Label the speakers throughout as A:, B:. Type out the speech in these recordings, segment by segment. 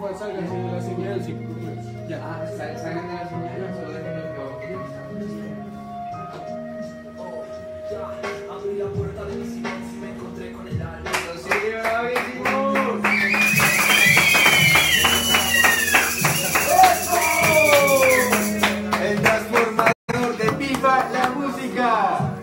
A: Pues sálganse de la señal, sí.
B: Ya, salgan de la señal, solo déjenos
C: Abrí la puerta de mi silencio y me encontré con el alma.
B: ¡Los bravísimos! El transformador de FIFA, la música.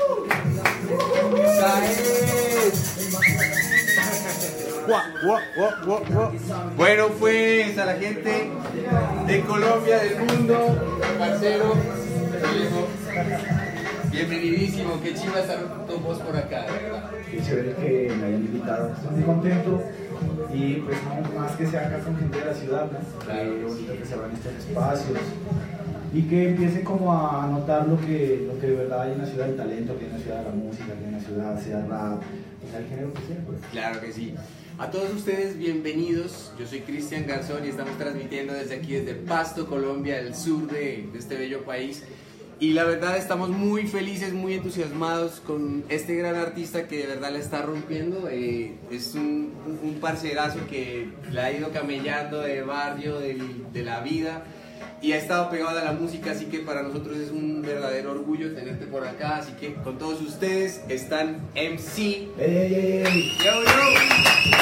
B: Bueno, pues a la gente de Colombia, del mundo, parcero, viejo, bienvenidísimo, qué chiva estar con vos por acá, ¿verdad?
D: Qué chévere que me hayan invitado, estoy muy contento y pues no, más que sea acá con gente de la ciudad, ¿no?
B: Claro.
D: Qué bonito que se abran estos espacios y que empiece como a notar lo que de verdad hay en la ciudad, el talento que hay en la ciudad, la música que hay en la ciudad, sea rap, sea el género que sea, pues.
B: Claro que sí. A todos ustedes, bienvenidos. Yo soy Cristian Garzón y estamos transmitiendo desde aquí, desde Pasto, Colombia, el sur de este bello país. Y la verdad estamos muy felices, muy entusiasmados con este gran artista que de verdad la está rompiendo. Es un parcerazo que la ha ido camellando de barrio, de la vida, y ha estado pegado a la música, así que para nosotros es un verdadero orgullo tenerte por acá. Así que con todos ustedes están MC.
D: ¡Ey, ey, ey, ey!
B: ¡Yo, yo!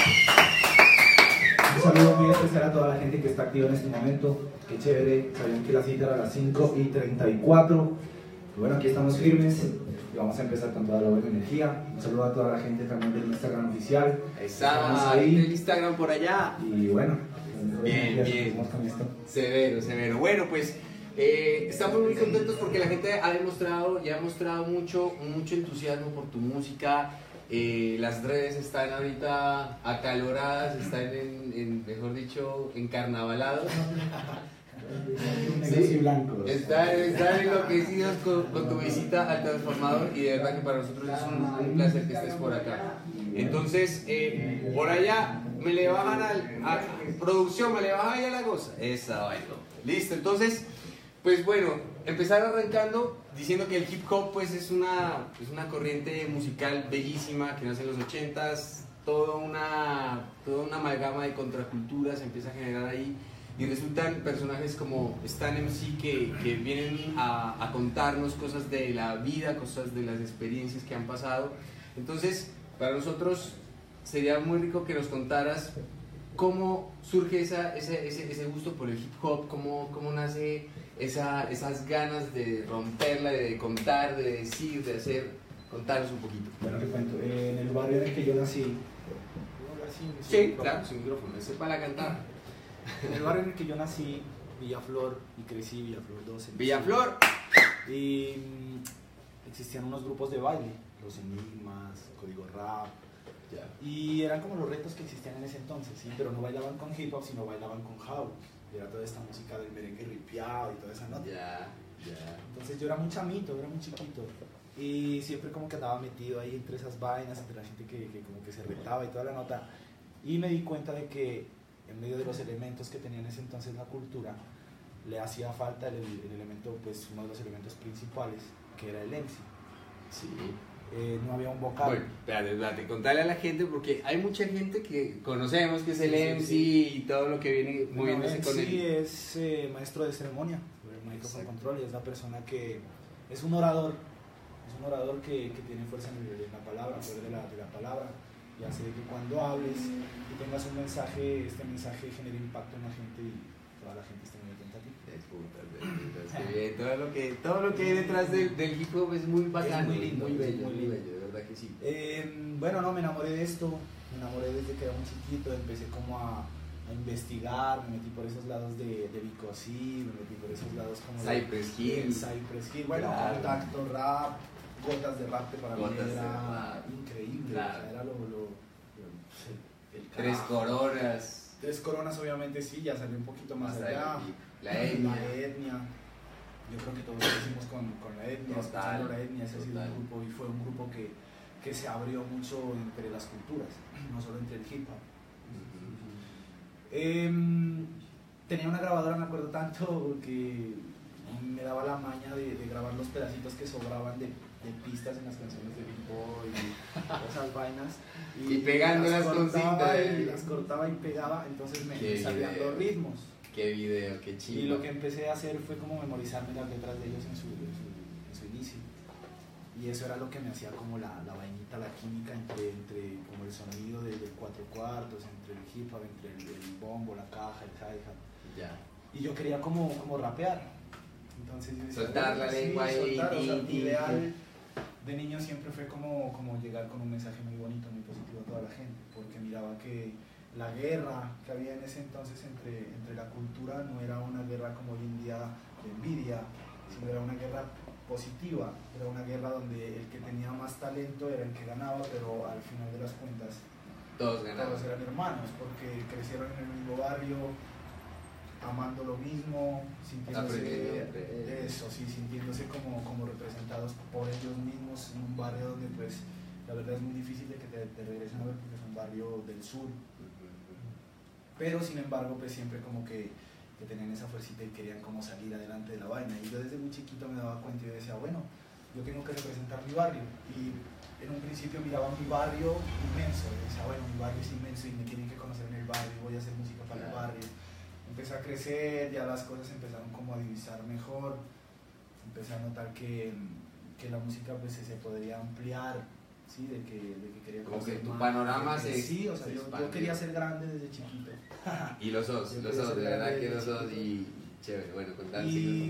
D: Un saludo muy especial a toda la gente que está activa en este momento. Qué chévere, sabían que la cita era a las 5:34. Y bueno, aquí estamos firmes y vamos a empezar con toda la buena energía. Un saludo a toda la gente también del Instagram oficial. Estamos
B: Está ahí el Instagram por allá.
D: Y bueno,
B: Bien, bien.
D: Vamos con esto.
B: Severo, severo. Bueno, pues estamos muy contentos porque la gente ha demostrado y ha mostrado mucho entusiasmo por tu música. Las redes están ahorita acaloradas, están mejor dicho, encarnavalados.
D: Negros y blancos.
B: Están enloquecidos con tu visita al transformador y de verdad que para nosotros es un placer que estés por acá. Entonces, por allá me le bajan a producción, me le bajan ahí a la cosa. Esa vaina. Listo, entonces, pues bueno, empezar arrancando diciendo que el hip hop pues es una corriente musical bellísima que nace en los 80s, toda una amalgama de contraculturas se empieza a generar ahí. Y resultan personajes como Stan MC que vienen a contarnos cosas de la vida, cosas de las experiencias que han pasado. Entonces, para nosotros sería muy rico que nos contaras cómo surge ese gusto por el hip hop, cómo nace esas ganas de romperla, de contar, de decir, de hacer. Contanos un poquito.
D: Bueno, te cuento. En el barrio en el que yo nací.
B: Sí, claro, sin micrófono, ese es para cantar.
D: En el barrio en el que yo nací, Villaflor, y crecí, Villaflor 12.
B: Villaflor.
D: Y existían unos grupos de baile, los Enigmas, Código Rap,
B: Ya.
D: y eran como los retos que existían en ese entonces, ¿sí? Pero no bailaban con hip hop, sino bailaban con house. Y era toda esta música del merengue ripiado y toda esa nota.
B: Ya.
D: Entonces yo era muy chamito, era muy chiquito. Y siempre como que andaba metido ahí entre esas vainas, entre la gente que como que se retaba y toda la nota. Y me di cuenta de que en medio de los elementos que tenía en ese entonces la cultura, le hacía falta el elemento, pues uno de los elementos principales, que era el MC.
B: Sí.
D: No había un vocal.
B: Bueno, espérate, contale a la gente porque hay mucha gente que conocemos que es el
D: Sí,
B: MC
D: sí.
B: y todo lo que viene moviéndose
D: MC
B: con él.
D: es maestro de ceremonia, micrófono control, y es la persona que es un orador que tiene fuerza en la palabra, poder de la palabra, y hace que cuando hables y tengas un mensaje, este mensaje genere impacto en la gente y toda la gente esté muy atenta a ti.
B: Todo lo que hay detrás del hip hop es muy bacano,
D: Es muy lindo,
B: muy bello,
D: muy
B: muy
D: lindo.
B: bello, de verdad que sí.
D: Bueno, no, me enamoré de esto, me enamoré desde que era muy chiquito, empecé como a investigar, me metí por esos lados de Vicosí, me metí por esos lados como
B: Cypress Hill.
D: Cypress Hill, bueno,
B: Claro.
D: Contacto Rap, Gotas de Rap, que para mí
B: Gotas de
D: era
B: Rap.
D: increíble,
B: Claro.
D: o sea, era el
B: Tres
D: carajo.
B: Coronas.
D: Tres Coronas obviamente sí, ya salió un poquito más allá.
B: La etnia.
D: La etnia. Yo creo que todos lo hicimos con la etnia,
B: Total,
D: escuchando la etnia, ese ha sido
B: total.
D: un grupo y fue un grupo que se abrió mucho entre las culturas, no solo entre el hip hop. Tenía una grabadora, me acuerdo tanto, que me daba la maña de grabar los pedacitos que sobraban de pistas en las canciones de Big Boy y esas vainas.
B: Y pegándolas
D: las
B: con
D: cortaba
B: cinta.
D: y las cortaba y pegaba, entonces me
B: Qué
D: salían
B: video.
D: los ritmos.
B: Qué video, qué
D: Y
B: chido.
D: lo que empecé a hacer fue como memorizarme las letras de ellos en su inicio. Y eso era lo que me hacía como la vainita, la química entre como el sonido del 4/4, entre el hip hop, entre el bombo, la caja, el hi-hat.
B: Ya.
D: Y yo quería como rapear. Entonces yo decía,
B: Soltar la lengua ahí,
D: soltar, o sea,
B: ti,
D: mi
B: ti,
D: ideal de niño siempre fue como llegar con un mensaje muy bonito, muy positivo a toda la gente, porque miraba que la guerra que había en ese entonces entre la cultura no era una guerra como hoy en día de envidia, sino era una guerra positiva, era una guerra donde el que tenía más talento era el que ganaba, pero al final de las cuentas
B: Todos ganaron.
D: todos eran hermanos, porque crecieron en el mismo barrio, amando lo mismo, sintiéndose sintiéndose como representados por ellos mismos en un barrio donde pues la verdad es muy difícil de que te regresen a ver porque es un barrio del sur, pero sin embargo pues siempre como que tenían esa fuercita y querían como salir adelante de la vaina. Y yo desde muy chiquito me daba cuenta y yo decía, bueno, yo tengo que representar mi barrio. Y en un principio miraba mi barrio inmenso, y decía, bueno, mi barrio es inmenso y me tienen que conocer en el barrio, voy a hacer música para el barrio. Empecé a crecer, ya las cosas empezaron como a divisar mejor, empecé a notar que la música pues se podría ampliar, ¿sí? de que quería
B: Como
D: conocer
B: que tu
D: más,
B: panorama
D: que-
B: se-
D: Sí, o sea,
B: se
D: yo
B: expandió.
D: quería ser grande desde chiquito.
B: Y los dos,
D: Yo
B: de
D: quería ser
B: verdad
D: grande
B: que los
D: desde
B: dos
D: chiquito.
B: y chévere, bueno, contar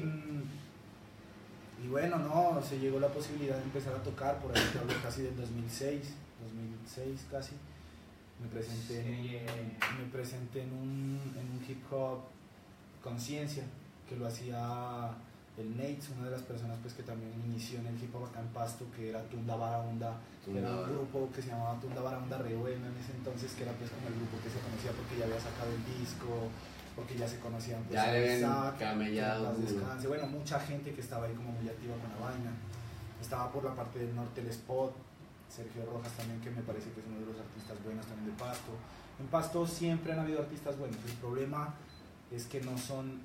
D: Y bueno, no, se llegó la posibilidad de empezar a tocar, por ahí te hablo casi del 2006 casi. Me presenté en un hip hop conciencia, que lo hacía el Nates, una de las personas pues que también inició en el hip hop acá en Pasto, que era Tunda Barahunda, que era un grupo que se llamaba Tunda Barahunda Re Buena en ese entonces, que era pues como el grupo que se conocía porque ya había sacado el disco, porque ya se conocían pues
B: Ya le ven
D: Isaac,
B: camellado
D: que en paz
B: duro.
D: descanse. Bueno, mucha gente que estaba ahí como muy activa con la vaina. Estaba por la parte del norte el Spot, Sergio Rojas también, que me parece que es uno de los artistas buenos también de Pasto. En Pasto siempre han habido artistas buenos, el problema es que no son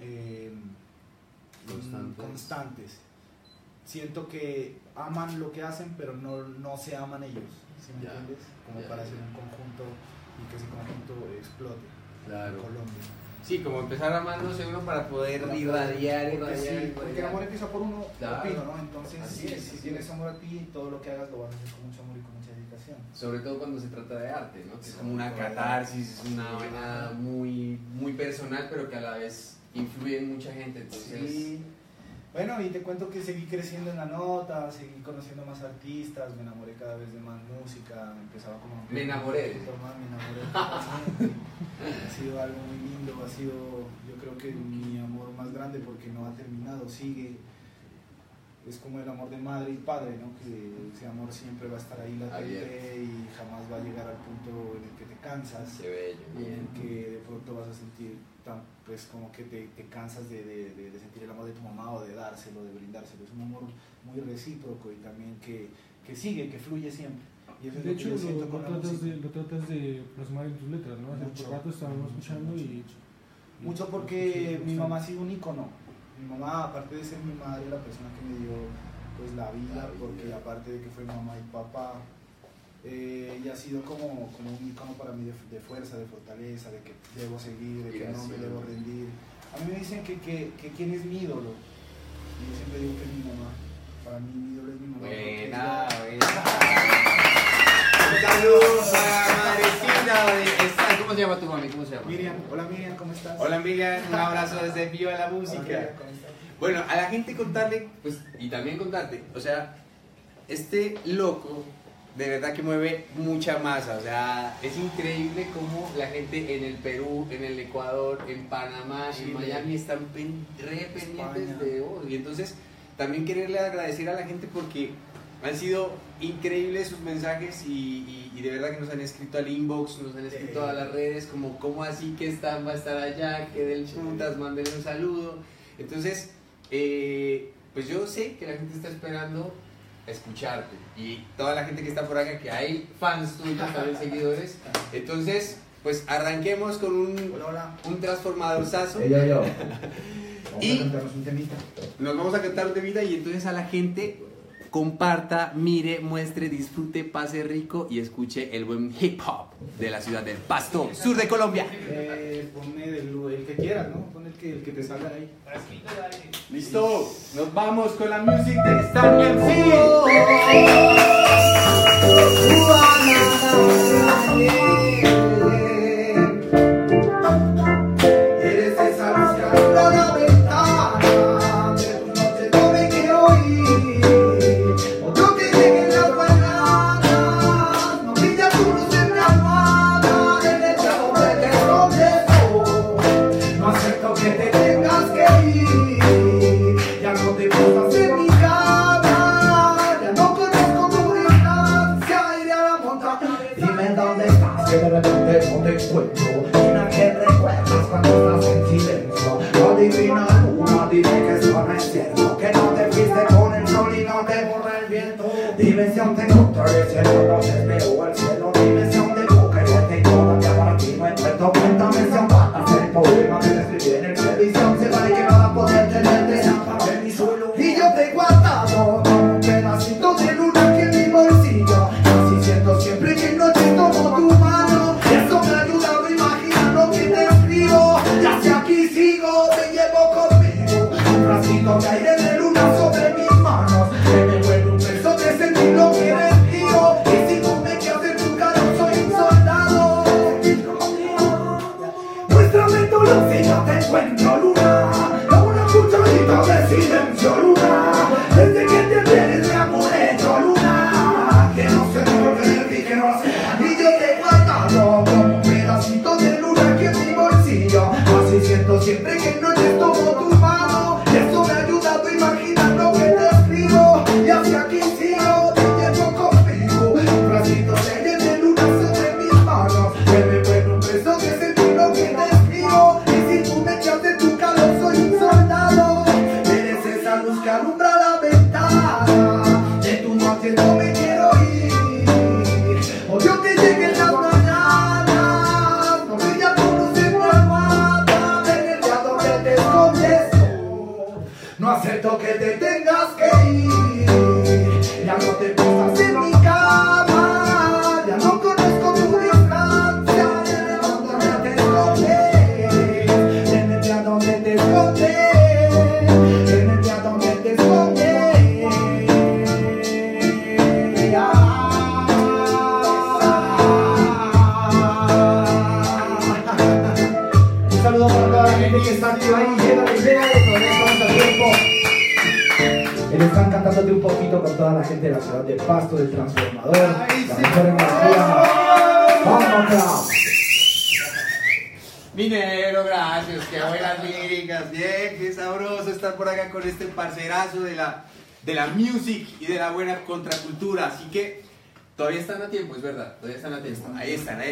D: constantes. Siento que aman lo que hacen, pero no se aman ellos, ¿sí me entiendes? Como para hacer un conjunto y que ese conjunto explote
B: Claro.
D: en Colombia.
B: Sí, como empezar amándose uno para poder
D: Para
B: irradiar,
D: porque sí,
B: irradiar.
D: porque el amor empieza por uno,
B: Claro.
D: opino, ¿no? Entonces,
B: Así es,
D: si
B: así
D: tienes
B: es.
D: amor a ti, todo lo que hagas lo vas a hacer con mucho amor y con mucha dedicación.
B: Sobre todo cuando se trata de arte, ¿no? Que es
D: Sí,
B: como una
D: claro.
B: catarsis, es una vaina muy, muy personal, pero que a la vez influye en mucha gente. Entonces,
D: Sí. Bueno, y te cuento que seguí creciendo en la nota, seguí conociendo más artistas, me enamoré cada vez de más música, empezaba como...
B: Me enamoré.
D: Me enamoré totalmente. Ha sido algo muy lindo, ha sido, yo creo que mi amor más grande porque no ha terminado, sigue. Es como el amor de madre y padre, ¿no? Que ese amor siempre va a estar ahí latente y jamás va a llegar al punto en el que te cansas.
B: qué bello.
D: Y en el que de pronto vas a sentir pues como que te cansas de sentir el amor de tu mamá o de dárselo, de brindárselo. Es un amor muy recíproco y también que sigue, que fluye siempre. Y eso es
A: De
D: lo que
A: hecho,
D: yo siento con la música.
A: lo tratas de plasmar en tus letras, ¿no? Hace
D: Mucho.
A: un rato estábamos escuchando y...
D: Mucho porque mi mamá ha sido un ícono. Mi mamá, aparte de ser mi madre, la persona que me dio pues la vida, porque aparte de que fue mamá y papá, ella ha sido como un ícono para mí de fuerza, de fortaleza, de que debo seguir, de que no me debo rendir. A mí me dicen que quién es mi ídolo. Y yo siempre digo que es mi mamá. Para mí mi ídolo es mi mamá. porque
B: Buena,
D: ella-
B: Un saludo para madrecita. ¿Cómo se llama tu mami? ¿Cómo se llama?
D: Miriam, hola Miriam, ¿cómo estás?
B: Hola Miriam, un abrazo desde Viva la
D: Hola,
B: Música.
D: Miriam, ¿cómo estás?
B: Bueno, a la gente contarle, pues, y también contarte, o sea, este loco de verdad que mueve mucha masa, o sea, es increíble cómo la gente en el Perú, en el Ecuador, en Panamá,
D: Chile,
B: en Miami están re pendientes
D: España.
B: de vos. Y entonces, también quererle agradecer a la gente porque han sido increíbles sus mensajes y de verdad que nos han escrito al inbox, nos han escrito a las redes, como cómo así que va a estar allá, que del chutas, mándenle un saludo. Entonces, pues yo sé que la gente está esperando escucharte y toda la gente que está por acá, que hay fans tuyos, también seguidores. Entonces, pues arranquemos con
D: Hola.
B: un transformadorzazo.
E: Yo.
D: Vamos
B: Y-
D: a cantarnos un temita.
B: Nos vamos a cantar de vida y entonces a la gente comparta, mire, muestre, disfrute, pase rico y escuche el buen hip hop de la ciudad del Pasto, sur de Colombia.
D: Ponme el que quieras, ¿no? Pon el que te salga ahí.
B: Listo, nos vamos con la music de Stan MC.
E: Eres esa luz que alumbra la ventana de tu noche, no me quiero ir. Otro que llegue en las mañanas, no brilla tu luz en mi almohada. En el lado de que escondes, no acepto que te tengas que ir. Ya no te posas en mi cama, ya no conozco tu distancia. Iré a la montaña, dime dónde estás, que de repente no te encuentro. Dime que recuerdas cuando estás en silencio. Adivina luna, dime que eso no es cierto, que no te fuiste con el sol y no te borra el viento. Dime si aún te encontraré si en las noches veo el cielo. Dime si aún te busco y te todavía para ti no encuentro. Cuéntame si aún faltas el poema que te escribí en el televisión. Se va y que va a poder tenerte en mi suelo. Y yo te he guardado como un pedacito de luna que en mi bolsillo. Así siento siempre que no te tomo tu mano. Eso me ha ayudado a imaginar lo que te escribo. Y hacia aquí sigo, te llevo conmigo. Un racito de aire de luna sobre mis manos. Que me vuelve un beso de sentir lo que eres mío. Y si tú me quedas en tu cara, soy un soldado. Muéstrame tu luz y yo te encuentro, luna. Como una cucharita de silencio, luna. Desde que te vienes me amor hecho, luna. Que no se me olvide y que no se. Y yo te he guardado como un pedacito de luna que en mi bolsillo. Así siento siempre que no te tomo tu mano. Eso me ha ayudado a imaginar lo que te escribo. Y hacia aquí sigo, te llevo conmigo. Un racito de luna sobre mis manos. Que me vuelve un beso de sentir lo que te escribo. Y si tú me quedas en tu calor, soy un soldado. Eres esa luz que alumbra la ventana. De tu noche no me quiero ir. Odio que lleguen las mañanas. No brilla tu luz en mi almohada. En el día donde te escondes. No acepto que te tengas que ir. Ya no te posas en mi cama. Ya no conozco tu distancia. En el mundo donde te escondes. En el día donde te escondes. En el día donde te escondes. Un saludo para toda la gente que está activa ahí, llega la idea de todavía estamos a tiempo. Ellos están cantándote un poquito con toda la gente de la ciudad de Pasto, del Transformador, la mejor energía. ¡Vamos, Clau!
B: Minero, gracias, qué buenas ligas, bien, qué sabroso estar por acá con este parcerazo de la music y de la buena contracultura, así que todavía están a tiempo, es verdad, todavía están a tiempo, ahí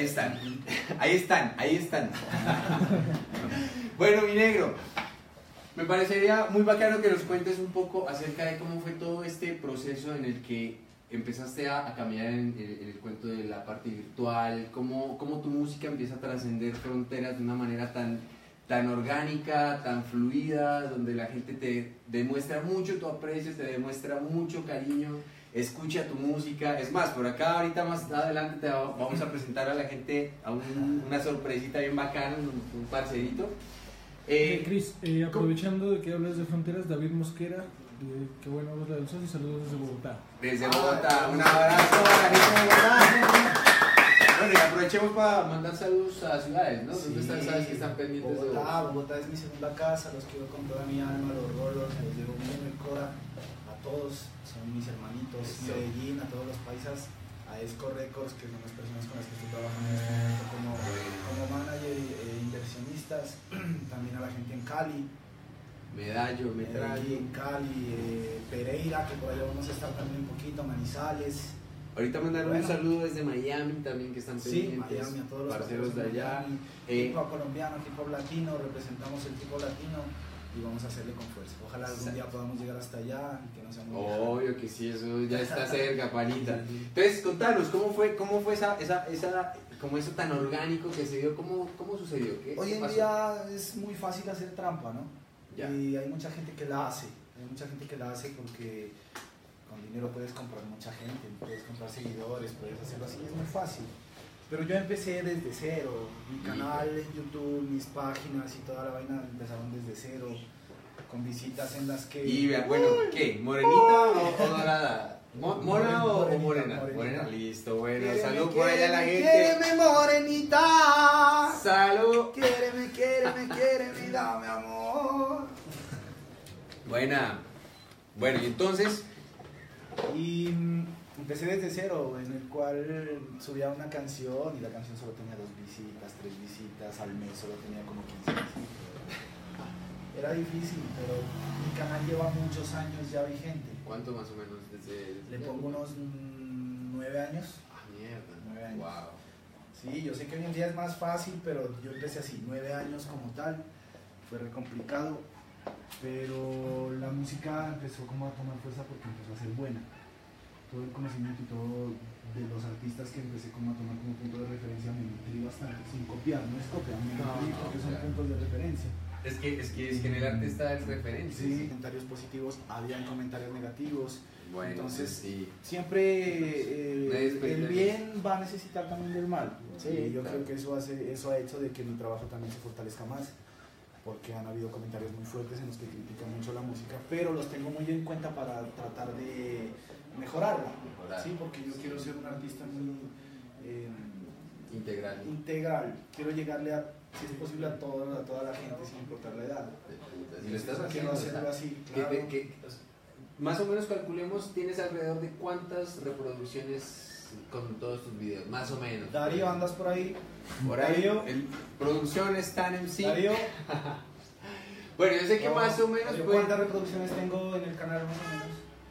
B: están. Bueno, mi negro, me parecería muy bacano que nos cuentes un poco acerca de cómo fue todo este proceso en el que empezaste a caminar en el cuento de la parte virtual, cómo tu música empieza a trascender fronteras de una manera tan orgánica, tan fluida, donde la gente te demuestra mucho tu aprecio, te demuestra mucho cariño, escucha tu música. Es más, por acá ahorita más adelante vamos a presentar a la gente a una sorpresita bien bacana, un parcerito.
A: Cris, aprovechando de que hablas de fronteras, David Mosquera, qué buena voz la usas y saludos desde Bogotá.
B: Desde Bogotá, un abrazo a la gente de Bogotá. Bueno, y aprovechemos para mandar saludos a ciudades, ¿no? ¿Dónde están? Sabes que están pendientes de vos.
D: Bogotá es mi segunda casa, los quiero con toda mi alma, los rolos, los llevo bien en el cora, a todos, son mis hermanitos, Medellín, a todos los paisas, a Esco Records, que son las personas con las que estoy trabajando en este momento como manager e inversionistas, también a la gente en Cali.
B: Medallo,
D: en Cali, Pereira, que por allá vamos a estar también un poquito, Manizales.
B: Ahorita mandaron un saludo desde Miami también, que están pendientes.
D: Sí, Miami, a todos los
B: parceros de allá.
D: Hip hop colombiano, hip hop latino, representamos el tipo latino y vamos a hacerle con fuerza. Ojalá algún día podamos llegar hasta allá y que no sea muy
B: obvio que sí, eso ya está cerca, panita. Entonces, contanos, ¿cómo fue como eso tan orgánico que se dio? ¿Cómo sucedió?
D: Hoy en día es muy fácil hacer trampa, ¿no?
B: Ya.
D: Y hay mucha gente que la hace. Hay mucha gente que la hace porque con dinero puedes comprar mucha gente, puedes comprar seguidores, puedes hacerlo así, es muy fácil. Pero yo empecé desde cero, mi canal en YouTube, mis páginas y toda la vaina empezaron desde cero, con visitas en las que...
B: Y bueno, ¿qué? ¿Morenita o dorada? ¿Mona o morena? Morena, listo, bueno, salud por allá a la gente.
D: Quiéreme, morenita.
B: Salud.
D: Quiéreme, dame amor.
B: Buena. Bueno, y entonces,
D: Y empecé desde cero, en el cual subía una canción y la canción solo tenía 2 visitas, 3 visitas, al mes solo tenía como 15 visitas. Era difícil, pero mi canal lleva muchos años ya vigente.
B: ¿cuánto más o menos desde?
D: Le pongo unos 9 años.
B: Ah, mierda.
D: 9 años.
B: Wow.
D: Sí, yo sé que hoy en día es más fácil, pero yo empecé así, 9 años como tal. Fue re complicado, pero la música empezó como a tomar fuerza porque empezó a ser buena. Todo el conocimiento y todo de los artistas que empecé como a tomar como punto de referencia me nutrí bastante, sin copiar, no es copiar, me nutrí porque son
B: claro.
D: puntos de referencia.
B: Es que en el arte está el referencia.
D: Sí, comentarios positivos, habían comentarios negativos.
B: Bueno,
D: Entonces,
B: sí.
D: siempre
B: Una
D: el
B: experiencia.
D: bien va a necesitar también del mal.
B: Sí,
D: Yo
B: claro.
D: creo que eso ha hecho de que mi trabajo también se fortalezca más, porque han habido comentarios muy fuertes en los que critican mucho la música, pero los tengo muy en cuenta para tratar de mejorarla.
B: Mejorar.
D: Sí, porque yo quiero ser un artista muy
B: Integral.
D: integral. Quiero llegarle a, si es posible, a toda la gente sin importar la edad.
B: Si lo estás
D: Quiero
B: haciendo,
D: hacerlo así,
B: que-
D: claro.
B: más o menos calculemos, tienes alrededor de cuántas reproducciones con todos tus videos, más o menos.
D: Darío, andas por ahí.
B: Por ahí,
D: Darío.
B: producción está en sí.
D: Darío.
B: Bueno, yo sé que más o menos
D: Darío,
B: puede...
D: ¿cuántas reproducciones tengo en el canal más o menos?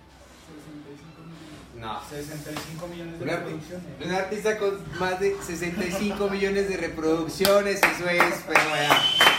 B: No.
D: 65 millones de
B: Un
D: reproducciones.
B: artista con más de 65 millones de reproducciones, eso es, pero vea.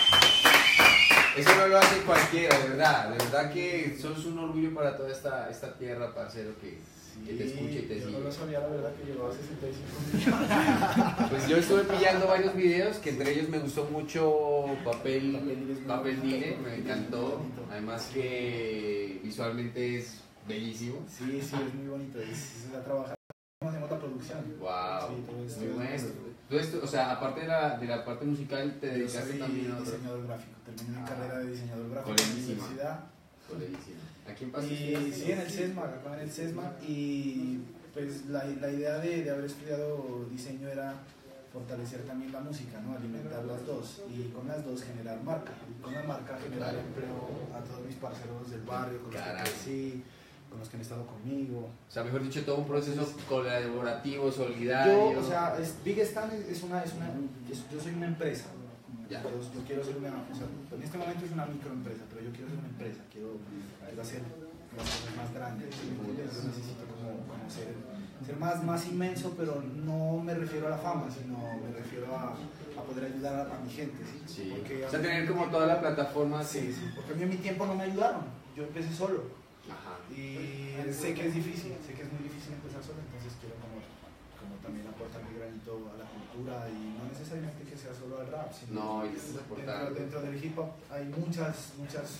B: Eso no lo hace cualquiera, de verdad que sos un orgullo para toda esta tierra, parcero, que te escuche y te
D: yo
B: sigue.
D: no lo sabía, la verdad, que llegó a 65 millones.
B: Pues yo estuve pillando varios videos, que entre ellos me gustó mucho Papel Dile, me encantó, además que visualmente es bellísimo.
D: Sí, es muy bonito. Es la trabajar en otra producción.
B: Wow,
D: Sí, todo esto
B: muy
D: es-
B: bueno. Tú o sea, aparte de la parte musical, te
D: Yo
B: dedicaste
D: soy
B: también a otro.
D: diseñador gráfico. Terminé mi carrera de diseñador gráfico en la
B: Coleguísima.
D: universidad.
B: Coleguísimo. ¿A quién pasó?
D: Y sí, en el CESMA, acá en el CESMA. Y pues la idea de haber estudiado diseño era fortalecer también la música, ¿no? Alimentar las dos y con las dos generar marca. Y con la marca generar empleo a todos mis parceros del barrio, con los que
B: Caray.
D: crecí, con los que han estado conmigo.
B: O sea, mejor dicho, todo un proceso colaborativo, solidario.
D: Yo, o sea, Big Stan yo soy una empresa.
B: Ya.
D: Yo quiero ser o sea, en este momento es una microempresa, pero yo quiero ser una empresa, quiero hacer las cosas más grandes. Yo necesito como ser más inmenso, pero no me refiero a la fama, sino me refiero a poder ayudar a mi gente. ¿sí?
B: Sí.
D: Porque
B: O sea, tener como toda la plataforma.
D: Sí, porque a mí en mi tiempo no me ayudaron, yo empecé solo.
B: Ajá.
D: Y sé que es difícil, sé que es muy difícil empezar solo, entonces quiero como también aportar mi granito a la cultura y no necesariamente que sea solo al rap, sino
B: No, y estás aportando.
D: dentro del hip hop hay muchas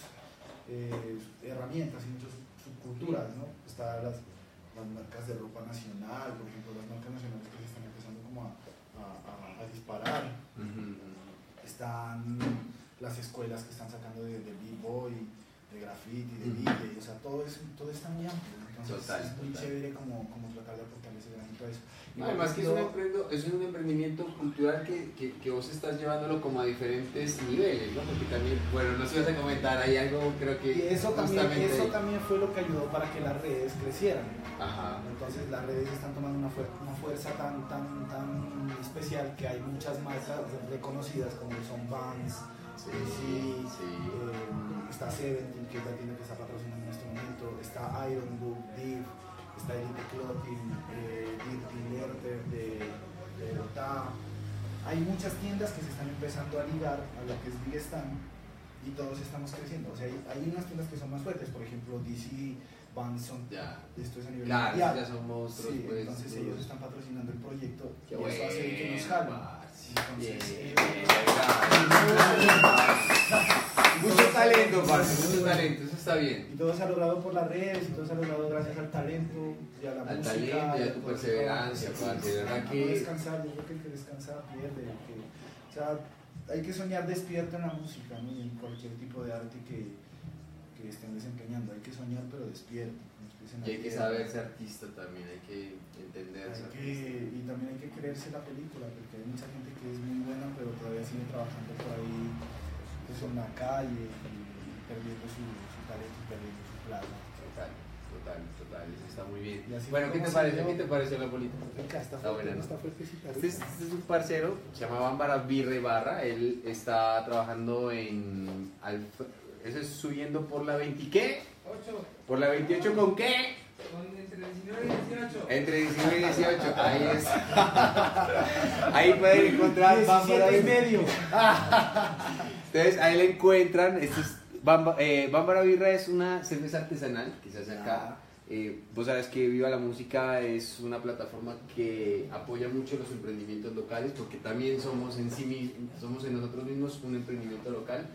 D: herramientas y muchas subculturas, ¿no? Están las marcas de ropa nacional, por ejemplo, las marcas nacionales que se están empezando como a disparar.
B: Ujú.
D: Están las escuelas que están sacando de b-boy, de graffiti, de DJ, o sea, todo está muy amplio, entonces
B: Total,
D: es muy
B: total.
D: chévere como tratar de aportarle ese granito a eso.
B: No, además que es un emprendimiento cultural que vos estás llevándolo como a diferentes niveles, ¿no? Porque también, bueno, no sé si vas a comentar, hay algo creo que
D: Y eso
B: justamente...
D: también fue lo que ayudó para que las redes crecieran.
B: Ajá.
D: Entonces las redes están tomando una fuerza tan especial que hay muchas marcas reconocidas como son Vans,
B: Sí, sí.
D: está Seventeen, que es la tienda que está patrocinando en este momento, está Iron Book, Div, está Elite Clothing, Dirty Letter de Bogotá. Hay muchas tiendas que se están empezando a ligar a lo que es Big Stan y todos estamos creciendo. O sea, hay unas tiendas que son más fuertes, por ejemplo, DC, Vans,
B: Ya.
D: esto es a nivel
B: Claro,
D: mundial.
B: ya son monstruos,
D: Sí,
B: pues.
D: entonces ellos están patrocinando el proyecto
B: Qué
D: y eso hace que nos jalen.
B: Bien,
D: Entonces,
B: mucho talento, parce. mucho talento, eso está bien.
D: Y todo se ha logrado por las redes, y todo se ha logrado gracias al talento y a la
B: Al
D: música.
B: talento y a tu
D: todo
B: perseverancia,
D: eso.
B: parce, de verdad
D: No
B: que...
D: descansar, yo creo que el que descansa pierde. O sea, hay que soñar despierto en la música, ¿no? Y en cualquier tipo de arte que estén desempeñando. Hay que soñar pero despierto.
B: Y hay que saberse artista también, hay que entenderse.
D: Y también hay que creerse la película, porque hay mucha gente que es muy buena pero todavía sigue trabajando por ahí pues, en la calle y perdiendo su talento y perdiendo su plata.
B: Total, eso está muy bien.
D: Y así
B: Bueno, ¿qué
D: como
B: te
D: se
B: parece?
D: dio-
B: ¿Qué te pareció la bolita?
D: Venga, está
B: Está buena,
D: fuerte,
B: ¿no?
D: está fuertecita.
B: Este es un parcero, se llama Bámbara Birra Ibarra, él está trabajando eso es subiendo por la 20, ¿qué?
F: 8.
B: ¿Por la 28 con qué?
F: Entre 19 y 18.
B: Entre 19 y 18, ahí es. Ahí pueden encontrar Bámbara
D: 17 y
B: Birra.
D: medio.
B: Entonces ahí le encuentran, Bámbara Birra es una cerveza artesanal que se hace acá. Vos sabes que Viva la Música es una plataforma que apoya mucho los emprendimientos locales porque también somos en nosotros mismos un emprendimiento local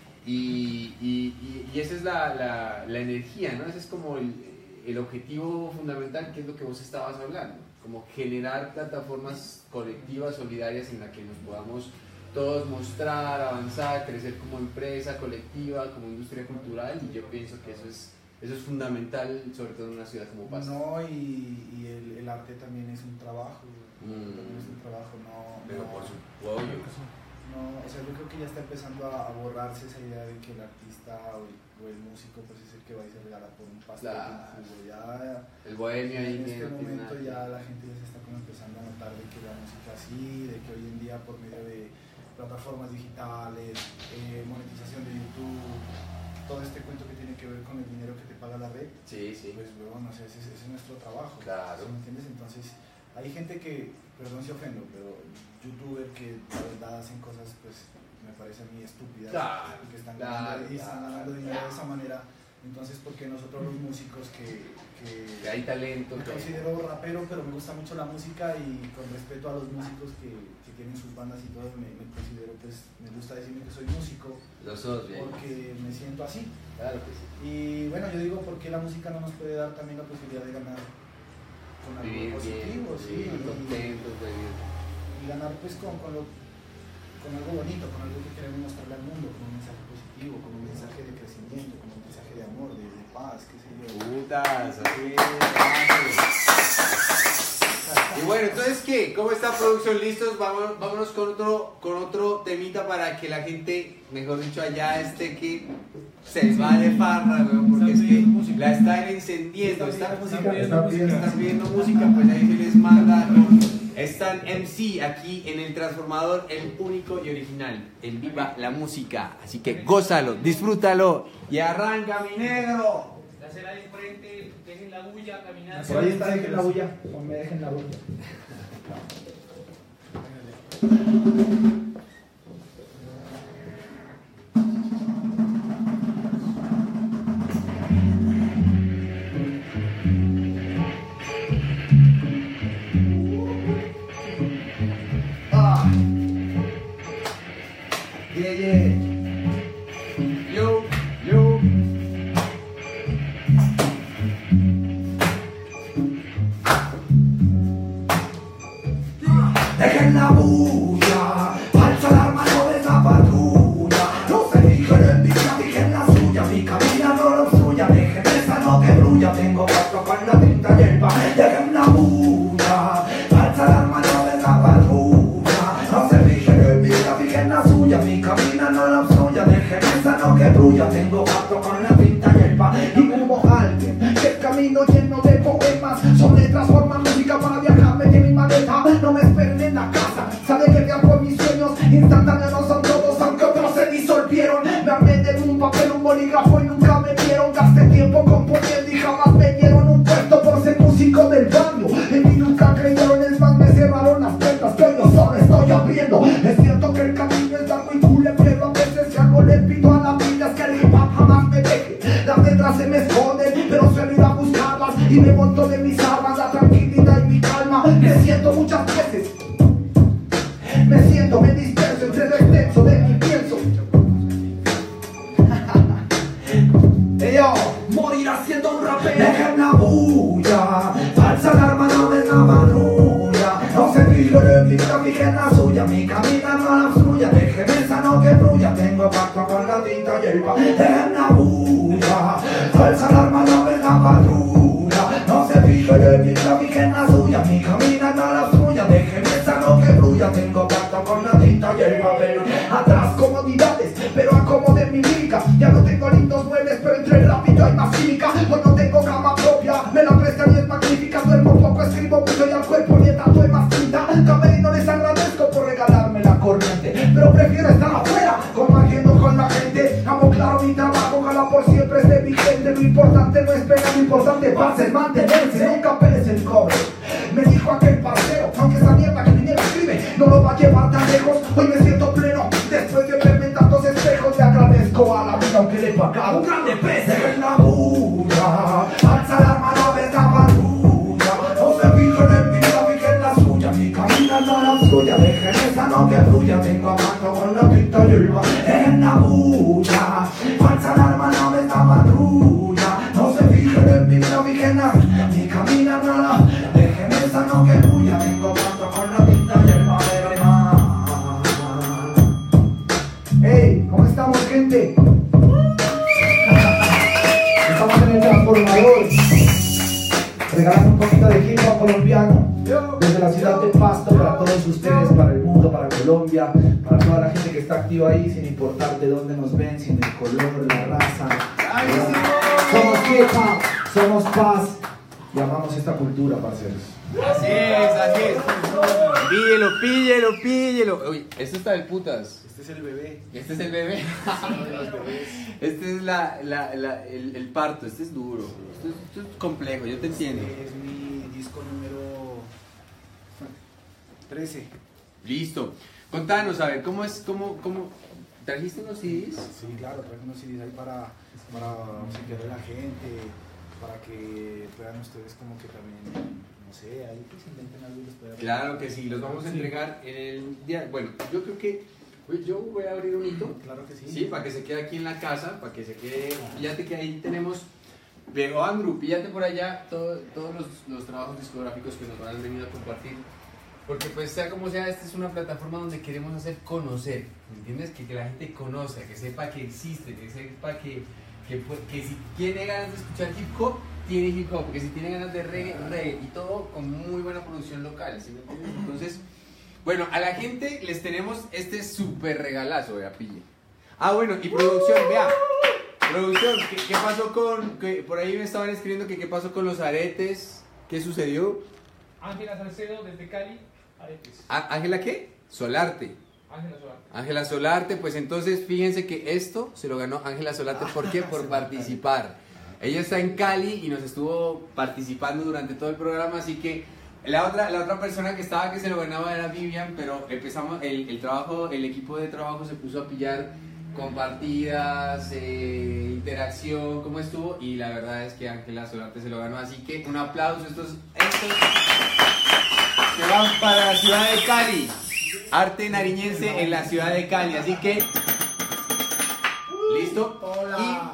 B: y esa es la energía, ¿no? Ese es como el objetivo fundamental, que es lo que vos estabas hablando, como generar plataformas colectivas, solidarias en las que nos podamos todos mostrar, avanzar, crecer como empresa colectiva, como industria cultural, y yo pienso que eso es fundamental, sobre todo en una ciudad como Pasto.
D: No, y el arte también es un trabajo. También es un trabajo,
B: Pero
D: no,
B: por su pollo.
D: no, o sea, yo creo que ya está empezando a borrarse esa idea de que el artista o el músico pues es el que va y se regala por un pastel.
B: Claro.
D: Un jugo. Ya,
B: El bohemio ahí
D: en
B: que
D: este
B: no tiene
D: momento
B: nada.
D: ya la gente ya se está como empezando a notar de que la música sí, de que hoy en día por medio de plataformas digitales, monetización de YouTube, todo este cuento que tiene que ver con el dinero que te paga la red,
B: Sí, sí.
D: pues bueno, o sea, ese es nuestro trabajo.
B: Claro.
D: ¿Sí me entiendes? Entonces, hay gente que, perdón si ofendo, pero youtubers que la verdad hacen cosas, pues me parece a mí estúpidas,
B: Claro,
D: que están
B: claro,
D: ganando dinero de esa manera. Entonces, ¿por qué nosotros los músicos que
B: Hay talento.
D: me considero rapero, pero me gusta mucho la música y con respeto a los músicos que tienen sus bandas y todo, me considero, pues, me gusta decirme que soy músico
B: Los sos, bien.
D: porque me siento así.
B: Claro que sí.
D: Y bueno, yo digo, ¿por qué la música no nos puede dar también la posibilidad de ganar con algo
B: Vivir
D: positivo?
B: bien,
D: Sí,
B: vivir contentos, vivir.
D: y ganar pues con algo bonito, con algo que queremos mostrarle al mundo, con un mensaje positivo, con un mensaje de crecimiento, con un mensaje de amor, de paz, qué sé yo.
B: Putas, así es. Y bueno, entonces, ¿qué? ¿Cómo está producción? ¿Listos? Vámonos con otro temita para que la gente, mejor dicho, allá que se va de farra, weón, porque es que la están encendiendo, están viendo música, pues ahí se les manda están MC aquí en el transformador, el único y original, en Viva la Música, así que gózalo, disfrútalo y arranca, mi negro.
F: La acera de frente, dejen la bulla, caminar.
D: Por ahí está, dejen la bulla, o me dejen la bulla.
B: Yo.
E: Dejen la bulla, falsa alarma no de esa patrulla. No se fijen en mi vida, fijen la suya. Mi cabina no lo suya, dejen esa no que brulla. Tengo cuatro con la tinta y el pan. Dejen la bulla, falsa alarma no de esa patrulla. No se fijen en mi vida, fijen la suya. Mi cabina no lo suya, dejen esa no que brulla. Tengo cuatro con la tinta y el pan. Y como alguien que el camino lleno de poemas. Son letras, forman música para viajar, me llevo mi maleta. No me esperen en la casa, sabe que vean por mis sueños. Instantáneos son todos, aunque otros se disolvieron. Me armé de un papel, un bolígrafo y nunca me vieron. Gasté tiempo componiendo y jamás me dieron un puesto por ser músico del barrio. En mí nunca creyeron, es más, me cerraron las puertas que yo solo estoy abriendo. Es cierto que el camino es largo y cool, pero a veces si algo le pido a la vida es que el hip hop jamás me deje. Las letras se me esconden, pero suelo ir a buscarlas y me monto de mis armas, la tranquilidad y mi calma. Me siento muchas veces, me disperso entre lo extenso de mi pienso. hierba en la bulla. Falsa alarma, no venga patrulla. No se fijen en mi tráfico en la suya. Mi camina no la suya. Déjeme sano que fluya. Tengo pacto con la tinta y el papel. Atrás comodidades, pero acomode mi liga. Ya no tengo lindos muebles, pero entre el rápido hay más química. Hoy no tengo cama propia, me la prestan y es magnífica. Duermo poco, escribo mucho y al cuerpo le tatué más tinta. Camerino les agradezco por regalarme la corriente, pero prefiero estar afuera, compartiendo con la gente. Amo claro mi trabajo, ojalá por siempre esté vigente. Lo importante no es pegar, lo importante pasa es mantenerse. Nunca peles el cobre, me dijo aquel parcero. Aunque esa mierda que dinero escribe no lo va a llevar tan lejos. Hoy me siento pleno, después de verme en tantos espejos. Le agradezco a la vida aunque le he pagado un grande peso. En la bulla, alza la mano, venga patrulla. No se fijen en mi tráfico en la suya. Mi camina no la suya, déjenme sano que fluya. Tengo pacto con la tinta y el en la bulla. Falsa alarma, no venga patrulla. No se fijen en mi tráfico en la suya. Mi camina no la, déjenme sano que fluya. Tengo pacto con la tinta y el Hey, ¿cómo estamos, gente? Estamos en el transformador, regalando un poquito de hip hop colombiano desde la ciudad de Pasto para todos ustedes, para el mundo, para Colombia, para toda la gente que está activa ahí, sin importar de dónde nos ven, sin el color, la raza. Somos hip hop, somos paz y amamos esta cultura, parceros.
B: Así es. Píllelo. Uy, esto está del putas.
D: Este es el bebé.
B: Este es el bebé. Este es el parto. Este es duro. Esto es complejo, yo te entiendo.
D: Este es mi disco número 13.
B: Listo. Contanos, a ver, ¿cómo trajiste unos CDs?
D: Sí, claro, traje unos CDs ahí para obsequiarle a la gente, para que puedan ustedes como que también, no sé, ahí pues inventen algo y les puedan...
B: Claro que sí, los vamos a entregar en el día. Bueno, yo creo que yo voy a abrir un hito.
D: Claro que sí.
B: Sí, para que se quede aquí en la casa, para que se quede. Fíjate que ahí tenemos. Veo Andrew, píllate por allá todos los trabajos discográficos que nos han venido a compartir. Porque pues sea como sea, esta es una plataforma donde queremos hacer conocer, ¿me entiendes? Que la gente conozca, que sepa que existe, que sepa que si tiene ganas de escuchar hip hop, tiene hip hop, que si tiene ganas de reggae, y todo con muy buena producción local, ¿sí me entiendes? Entonces, bueno, a la gente les tenemos este súper regalazo, vea, pille. Ah, bueno, y producción, vea. Producción, ¿qué pasó por ahí me estaban escribiendo que qué pasó con los aretes? ¿Qué sucedió?
F: Ángela Salcedo desde Cali, aretes.
B: ¿Ángela qué? Solarte.
F: Ángela Solarte.
B: Ángela Solarte, pues entonces fíjense que esto se lo ganó Ángela Solarte. ¿Por qué? Por participar. Ella está en Cali y nos estuvo participando durante todo el programa, así que la otra persona que se lo ganaba era Vivian, pero empezamos el equipo de trabajo se puso a pillar compartidas, interacción, cómo estuvo, y la verdad es que Ángela Solarte se lo ganó, así que un aplauso. Estos se van para la ciudad de Cali, arte nariñense en la ciudad de Cali, así que listo.
D: Hola.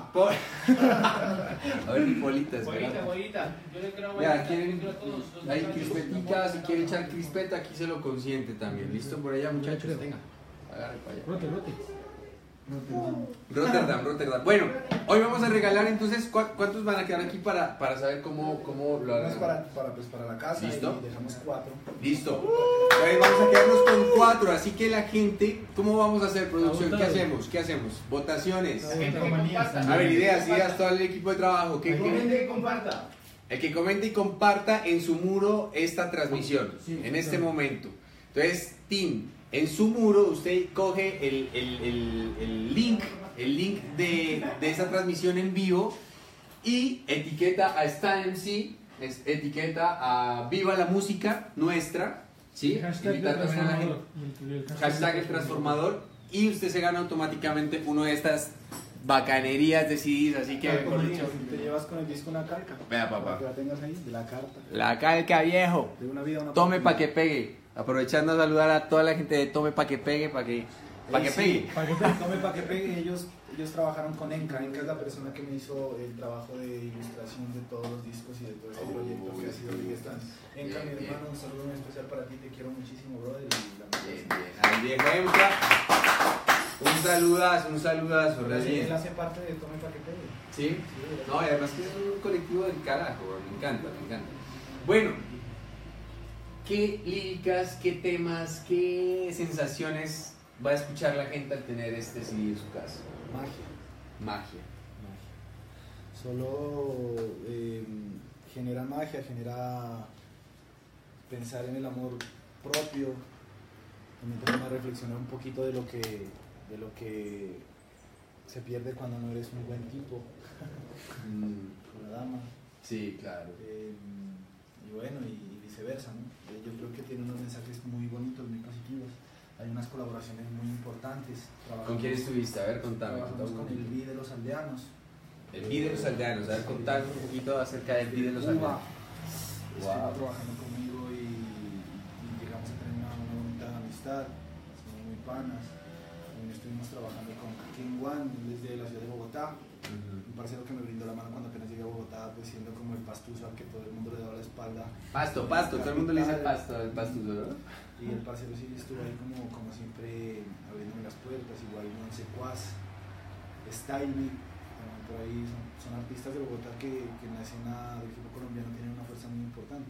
B: A ver, mi politas,
F: Bolita, yo le quiero
B: ya,
F: bolita,
B: quieren,
F: yo quiero a todos los
B: hay
F: muchachos.
B: crispetica, si quiere echar crispeta, aquí se lo consiente también. ¿Listo por allá, muchachos? Venga, agarre para allá. Rotterdam. Bueno, hoy vamos a regalar entonces, ¿cuántos van a quedar aquí para saber cómo lo
D: Vamos
B: harán?
D: para la casa.
B: ¿Listo?
D: Y dejamos 4.
B: Listo. Entonces vamos a quedarnos con 4, así que la gente, ¿cómo vamos a hacer producción? ¿Qué hacemos? Votaciones.
F: La gente que comparta.
B: A ver, ideas, todo el equipo de trabajo.
F: Que comente y comparta.
B: El que comente y comparta en su muro esta transmisión, en este momento. Entonces, Tim, en su muro usted coge el link de esa transmisión en vivo y etiqueta a Stan MC, etiqueta a Viva la Música Nuestra, ¿sí? Invitar también a la gente. Hashtag el transformador, y usted se gana automáticamente uno de estas bacanerías de CDs, así que
D: Te llevas con el disco una calca.
B: vea, papá,
D: Para que la tengas ahí, de la carta.
B: la calca, viejo.
D: De una vida, una
B: Tome
D: oportunidad.
B: pa' que pegue. Aprovechando a saludar a toda la gente de Tome pa' que pegue, pa' que pegue.
D: Tome pa' que pegue. Ellos trabajaron con Enca. Enca es la persona que me hizo el trabajo de ilustración de todos los discos y de todo este proyecto que ha sido Big Stan. Enca, mi
B: Bien,
D: hermano, un saludo muy especial para ti. Te quiero muchísimo, brother. Y la
B: Bien. Ahí bien, Un saludazo,
D: Él
B: realmente.
D: hace parte de Tome Paquete.
B: ¿Sí? No, y además que es un colectivo del carajo, me encanta, me encanta. Bueno, ¿qué líricas, qué temas, qué sensaciones va a escuchar la gente al tener este CD en su casa?
D: Magia.
B: Magia.
D: Solo genera magia, genera pensar en el amor propio, también te pone a reflexionar un poquito de lo que se pierde cuando no eres un buen tipo con la dama,
B: Sí, claro.
D: y bueno, y viceversa, ¿no? Yo creo que tiene unos mensajes muy bonitos, muy positivos. Hay unas colaboraciones muy importantes.
B: ¿Con quién estuviste? A ver, contame.
D: Trabajamos con el B de los Aldeanos.
B: El B de los Aldeanos. A ver, contanos un poquito acerca del B de los Aldeanos.
D: Estuvo trabajando conmigo y llegamos a tener una bonita amistad, somos muy panas. También estuvimos trabajando con King One desde la ciudad de Bogotá, un parcero que me brindó la mano cuando apenas llegué a Bogotá, pues siendo como el pastuso al que todo el mundo le daba la espalda.
B: Pasto, todo el mundo le dice pasto, el pastuso, ¿no?
D: Y el parcero sí estuvo ahí como siempre abriéndome las puertas, igual Monse Cuas, Style Me, también por ahí son artistas de Bogotá que en la escena del equipo colombiano tienen una fuerza muy importante.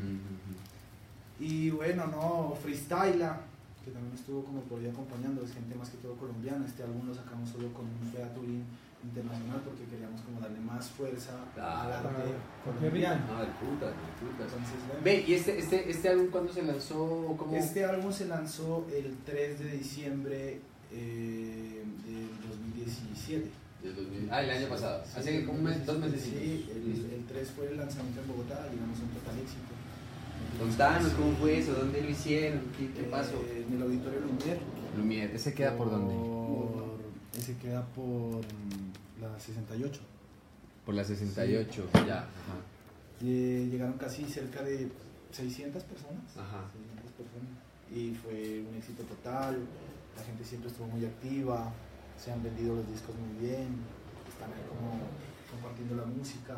D: Y bueno, no, Freestyla, que también estuvo como por ahí acompañando, es gente más que todo colombiana. Este álbum lo sacamos solo con un featuring internacional porque queríamos como darle más fuerza al arte colombiano.
B: Ah, de puta.
D: Entonces, bueno,
B: Ve, ¿y este álbum cuándo se lanzó? ¿Cómo?
D: este álbum se lanzó el 3 de diciembre del 2017.
B: El año pasado. Hace como un mes, 2 meses.
D: Sí, el 3 fue el lanzamiento en Bogotá, llegamos a un total éxito.
B: Contanos cómo fue eso, dónde lo hicieron, qué pasó.
D: En el Auditorio Lumière.
B: Lumière, ¿ese queda por dónde?
D: Ese queda por la 68.
B: Por la 68, ya. Ajá.
D: Llegaron casi cerca de 600 personas.
B: Ajá.
D: 600 personas. Y fue un éxito total. La gente siempre estuvo muy activa. Se han vendido los discos muy bien. Están ahí como compartiendo la música.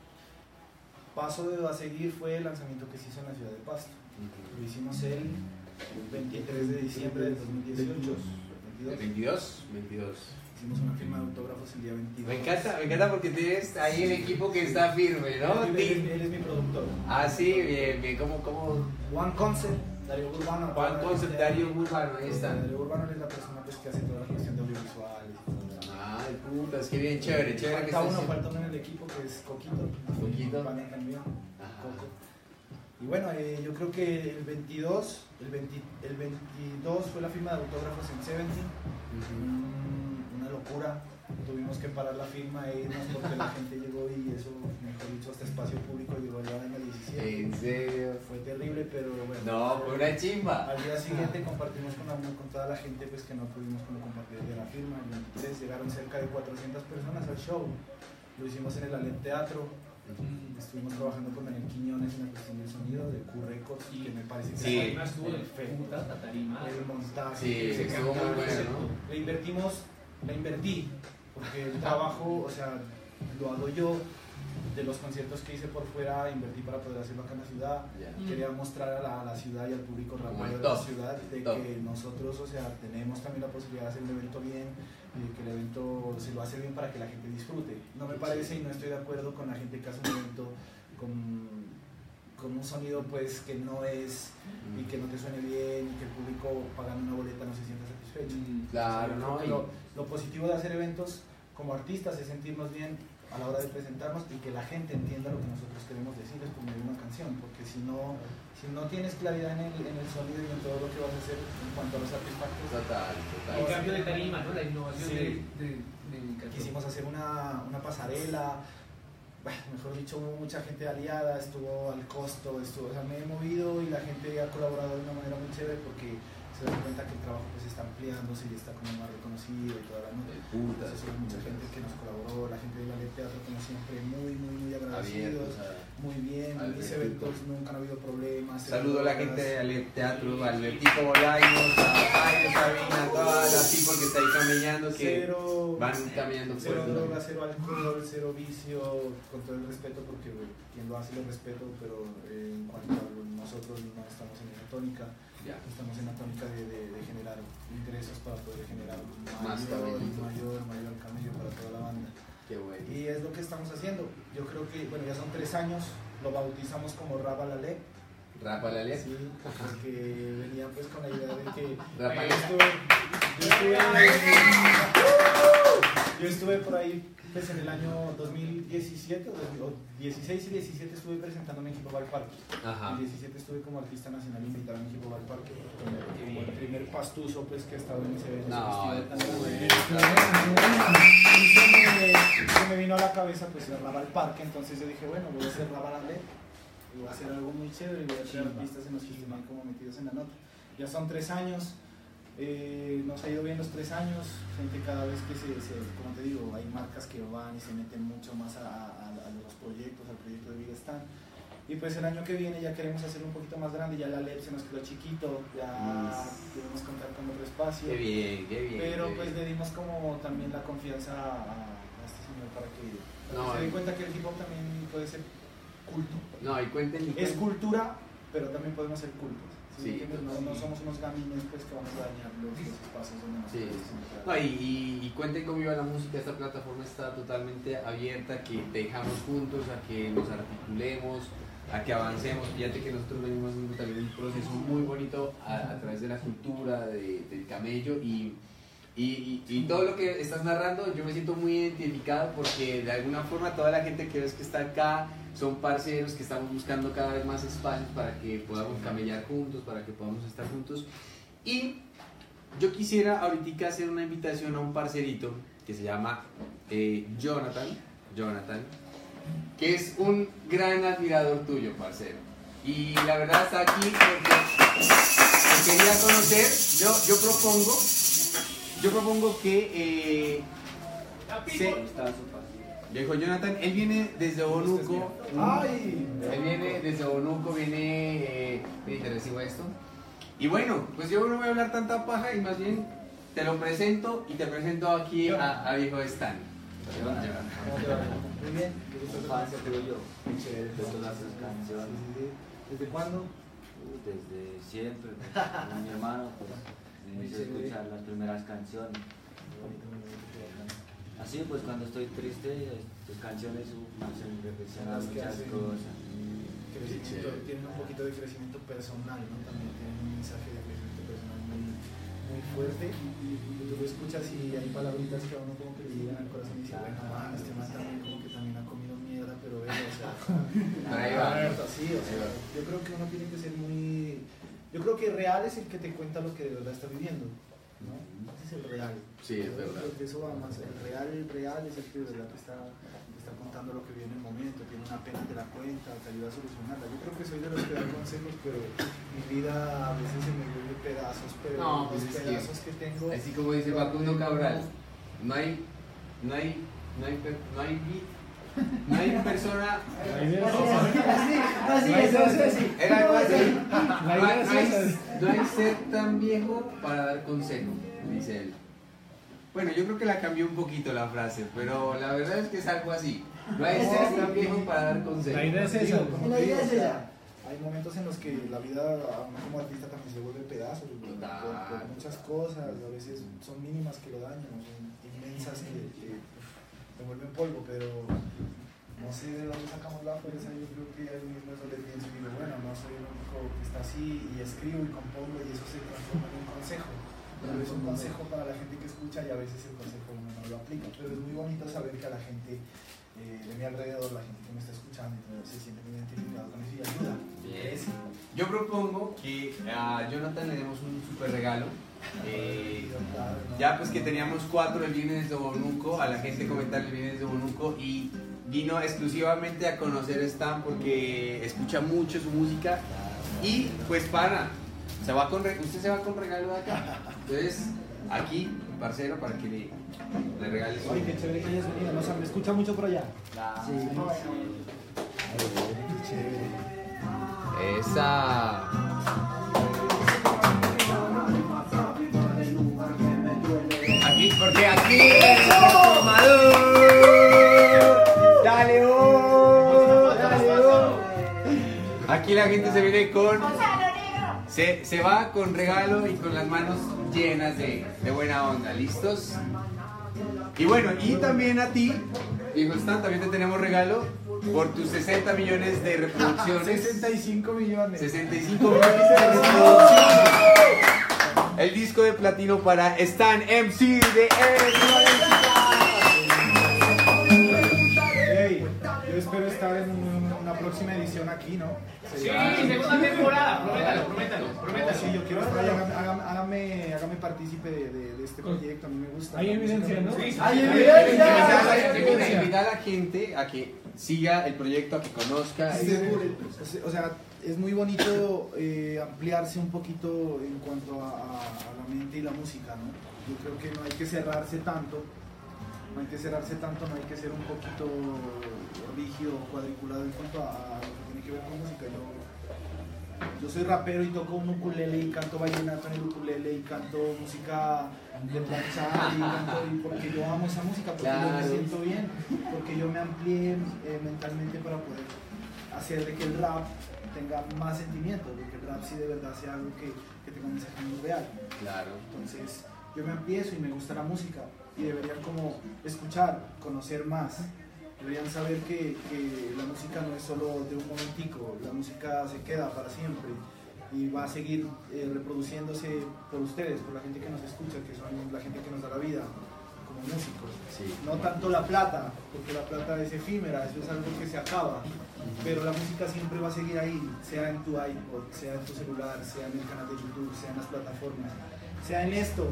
D: Paso a seguir fue el lanzamiento que se hizo en la ciudad de Pasto. Lo hicimos el 23 de diciembre del 2018.
B: 22.
D: Hicimos una firma de autógrafos el día 22.
B: Me encanta porque tienes ahí el equipo que está firme, ¿no?
D: Él es mi productor.
B: Ah, sí, bien, ¿cómo?
D: One Concept, Darío Urbano.
B: Juan Concept, Darío Urbano, ahí está.
D: Darío Urbano es la persona pues, que hace toda la cuestión de audiovisuales.
B: Ay, putas, qué bien, chévere que
D: Falta uno en el equipo que es Coquito.
B: Coquito.
D: Pana también.
B: Ajá.
D: Coco. Y bueno, yo creo que el 22 fue la firma de autógrafos en Seventeen. Una locura. Tuvimos que parar la firma e irnos porque la gente llegó y eso, mejor dicho, hasta espacio público llegó allá en el 17.
B: ¿En serio?
D: Fue terrible, pero bueno.
B: No, fue una chimba.
D: Al día siguiente compartimos con toda la gente pues, que no pudimos compartir de la firma. El 23 llegaron cerca de 400 personas al show. Lo hicimos en el Alet Teatro. Estuvimos trabajando con Daniel Quiñones en la cuestión del sonido de Q Records, que me parece que
B: Sí.
F: Además estuvo de puta, Tatarima.
D: el montaje.
B: Sí, estuvo muy bueno, ¿no?
D: Le invertí, porque el trabajo, o sea, lo hago yo. De los conciertos que hice por fuera, invertí para poder hacerlo acá en la ciudad.
B: Ya.
D: Quería mostrar a la ciudad y al público
B: Como
D: rapero
B: el
D: de la
B: top,
D: ciudad de
B: top.
D: que nosotros, o sea, tenemos también la posibilidad de hacer un evento bien, que el evento se lo hace bien para que la gente disfrute. No me parece y no estoy de acuerdo con la gente que hace un evento con un sonido pues que no es y que no te suene bien y que el público pagando una boleta no se sienta satisfecho.
B: Claro,
D: Yo
B: ¿no?
D: creo que lo positivo de hacer eventos como artistas es sentirnos bien a la hora de presentarnos y que la gente entienda lo que nosotros queremos decirles por medio de una canción, porque si no tienes claridad en el sonido y en todo lo que vas a hacer en cuanto a los artefactos.
B: Total.
F: El cambio de tarima, ¿no? La innovación
D: Sí.
F: de
D: Quisimos hacer una pasarela, mejor dicho, hubo mucha gente aliada, estuvo al costo, o sea, me he movido y la gente ha colaborado de una manera muy chévere porque se dan cuenta que el trabajo pues está ampliándose y está como más reconocido y toda la nota.
B: Putas.
D: Entonces hubo mucha gente que nos colaboró, la gente de la Teatro como siempre muy agradecidos, muy bien,
B: al
D: mis
B: respecto.
D: eventos nunca han habido problemas.
B: Saludo a la gente del teatro, al equipo Bolaños, a Jaime, Sabina, a toda la people que está ahí caminando, que van caminando
D: Cero
B: fuerte.
D: droga, cero alcohol, cero vicio, con todo el respeto, porque quien lo hace lo respeto, pero en cuanto a nosotros no estamos en esa tónica.
B: Ya.
D: Estamos en la tónica de generar ingresos para poder generar
B: Más camellito.
D: mayor camello para toda la banda.
B: Qué bueno.
D: Y es lo que estamos haciendo. Yo creo que, bueno, ya son 3 años, lo bautizamos como Rapa la Ley.
B: Rapa la ley.
D: Sí, porque venía pues con la idea de que
B: Rapa
D: yo estuve por ahí pues en el año 2017 o 16 y 17 estuve presentándome en Hip Hop al Parque.
B: Ajá.
D: En 17 estuve como artista nacional invitado en Hip Hop al Parque, como el primer pastuso pues que ha estado en ese evento.
B: No,
D: ese festival
B: bueno.
D: y se me vino a la cabeza pues el Rap al Parque, entonces yo dije bueno, voy a hacer Rap a la Ley. Y voy a hacer algo muy chévere y voy a traer artistas en los que estén como metidos en la nota. Ya son 3 años, nos ha ido bien los 3 años, gente cada vez que como te digo, hay marcas que van y se meten mucho más a los proyectos, al proyecto de Big Stan. Y pues el año que viene ya queremos hacerlo un poquito más grande, ya la LED se nos quedó chiquito, ya queremos contar con otro espacio.
B: Qué bien, qué bien.
D: Pero
B: qué
D: pues
B: bien.
D: le dimos como también la confianza a este señor para que
B: No,
D: se dé cuenta que el hip hop también puede ser culto.
B: No, y cuenten.
D: Es cultura, pero también podemos ser cultos. ¿Sí?
B: Sí,
D: No somos unos gamines pues, que vamos a dañar los espacios donde nos
B: Sí.
D: podemos
B: No, y cuenten con Viva la Música, esta plataforma está totalmente abierta, que te dejamos juntos, a que nos articulemos, a que avancemos. Fíjate que nosotros venimos haciendo también un proceso muy bonito a través de la cultura, del camello y todo lo que estás narrando. Yo me siento muy identificado porque de alguna forma toda la gente que ves que está acá son parceros que estamos buscando cada vez más espacios para que podamos camellar juntos, para que podamos estar juntos. Y yo quisiera ahorita hacer una invitación a un parcerito que se llama Jonathan, que es un gran admirador tuyo, parcero. Y la verdad está aquí porque te quería conocer. Yo propongo que dijo Jonathan, él viene desde Onuco.
D: ¡Ay!
B: Él viene desde Onuco, te recibo esto. Y bueno, pues yo no voy a hablar tanta paja y más bien te lo presento y te presento aquí a viejo Stan.
D: Muy bien.
G: Fan tuyo, de todas sus canciones,
D: ¿Desde cuándo?
G: desde siempre, con mi hermano, pues me hizo escuchar las primeras canciones. Así pues cuando estoy triste, tus canciones me hacen reflexionar
D: Las que
G: muchas
D: hacen
G: cosas.
D: Tienen un poquito de crecimiento personal, ¿no? También tienen un mensaje de crecimiento personal muy fuerte. Y tú lo escuchas y hay palabritas que a uno como que le llegan al corazón y dice, bueno, man, este man también como que también ha comido mierda, pero bueno, o sea,
B: Ahí va.
D: sí, o sea, yo creo que uno tiene que ser muy... Yo creo que real es el que te cuenta lo que de verdad está viviendo, ¿no? Ese es el real.
B: Sí, es verdad.
D: Yo creo que eso va más, el real es el que de verdad te está contando lo que vive en el momento, tiene una pena, te la cuenta, te ayuda a solucionarla. Yo creo que soy de los que dan consejos, pero mi vida a veces se me vuelve pedazos, pero
B: No, pues
D: los
B: es
D: pedazos que tengo...
B: Así como dice Facundo Cabral, no hay persona. Era algo así. No hay ser tan viejo para dar consejo, dice él. Bueno, yo creo que la cambió un poquito la frase, pero la verdad es que es algo así. No hay ser tan viejo para dar consejo.
A: La idea es esa.
D: Como te digo, o sea, hay momentos en los que la vida a uno como artista también se vuelve pedazos por muchas cosas, a veces son mínimas que lo dañan, son inmensas que te vuelven polvo, pero no sé de dónde sacamos la fuerza. Yo creo que ahí mismo eso le pienso y digo, bueno, no soy el único que está así y escribo y compongo y eso se transforma en un consejo. Pero es un consejo para la gente que escucha y a veces el consejo uno no lo aplica, pero es muy bonito saber que a la gente de mi alrededor, la gente que me está escuchando y todo, se siente muy identificado con eso y ayuda.
B: Bien. Yo propongo que a Jonathan le demos un super regalo. Ya pues que teníamos 4, él viene desde Onuco, a la gente comentarle viene desde Onuco y vino exclusivamente a conocer Stan porque escucha mucho su música y pues usted se va con regalo de acá. Entonces, aquí, parcero, para que le regales.
D: Ay, qué chévere que hayas venido, ¿no? ¿Me escucha mucho por allá?
G: Sí,
D: Qué chévere.
B: Esa. Porque aquí es el transformador. Dale, Aquí la gente se viene con Se va con regalo y con las manos llenas de buena onda, ¿listos? Y bueno, y también a ti, hijo Stan, también te tenemos regalo por tus 60 millones de reproducciones.
D: 65 millones.
B: 65 millones de reproducciones. El disco de platino para Stan MC de
D: Hey, yo espero estar en una próxima edición aquí, ¿no?
F: Sí, segunda temporada, prométalo.
D: Sí, yo quiero estar ahí, hágame partícipe de este proyecto, a mí me gusta.
A: Hay evidencia, ¿no?
F: Sí,
D: ¡Hay
A: evidencia!
B: Invitar a la gente a que siga el proyecto, a que conozca.
D: O sea, es muy bonito ampliarse un poquito en cuanto a la mente y la música, ¿no? Yo creo que no hay que cerrarse tanto, no hay que ser un poquito rígido o cuadriculado en cuanto a lo que tiene que ver con música. Yo soy rapero y toco un ukulele y canto vallenato en el ukulele y canto música de planchar y porque yo amo esa música, porque yo me siento bien, porque yo me amplié mentalmente para poder hacer de que el rap tenga más sentimiento, de que el rap sí de verdad sea algo que tenga un mensaje muy real.
B: Claro.
D: Entonces yo me empiezo y me gusta la música y deberían como escuchar, conocer más. Deberían saber que la música no es solo de un momentico, la música se queda para siempre y va a seguir reproduciéndose por ustedes, por la gente que nos escucha, que son la gente que nos da la vida como músicos.
B: Sí.
D: No tanto la plata, porque la plata es efímera, eso es algo que se acaba, pero la música siempre va a seguir ahí, sea en tu iPod, sea en tu celular, sea en el canal de YouTube, sea en las plataformas, sea en esto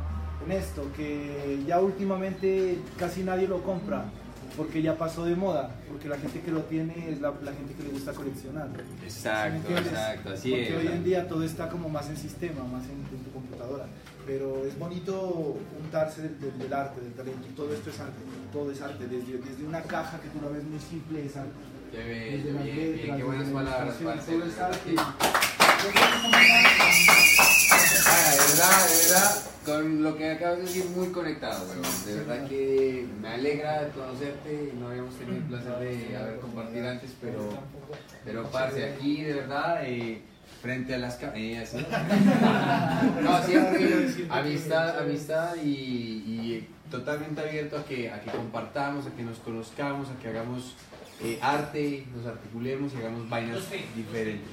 D: que ya últimamente casi nadie lo compra, porque ya pasó de moda, porque la gente que lo tiene es la gente que le gusta coleccionar.
B: Exacto,
D: ¿Sí me entiendes?
B: exacto, así
D: porque
B: es.
D: hoy en día todo está como más en sistema, más en tu computadora, pero es bonito untarse del arte, del talento, y todo esto es arte, todo es arte, desde una caja que tú la ves muy simple es arte.
B: Qué
D: Desde
B: bello,
D: las
B: bien,
D: letras,
B: qué buenas
D: desde las
B: palabras,
D: canciones,
B: parce.
D: todo es arte.
B: De verdad, con lo que acabas de decir, muy conectado, weón. De verdad que me alegra conocerte. No habíamos tenido el placer de haber compartido antes, pero parce, aquí de verdad, frente a las cámaras. No, siempre amistad y totalmente abierto a que compartamos, a que nos conozcamos, a que hagamos arte, nos articulemos y hagamos vainas diferentes.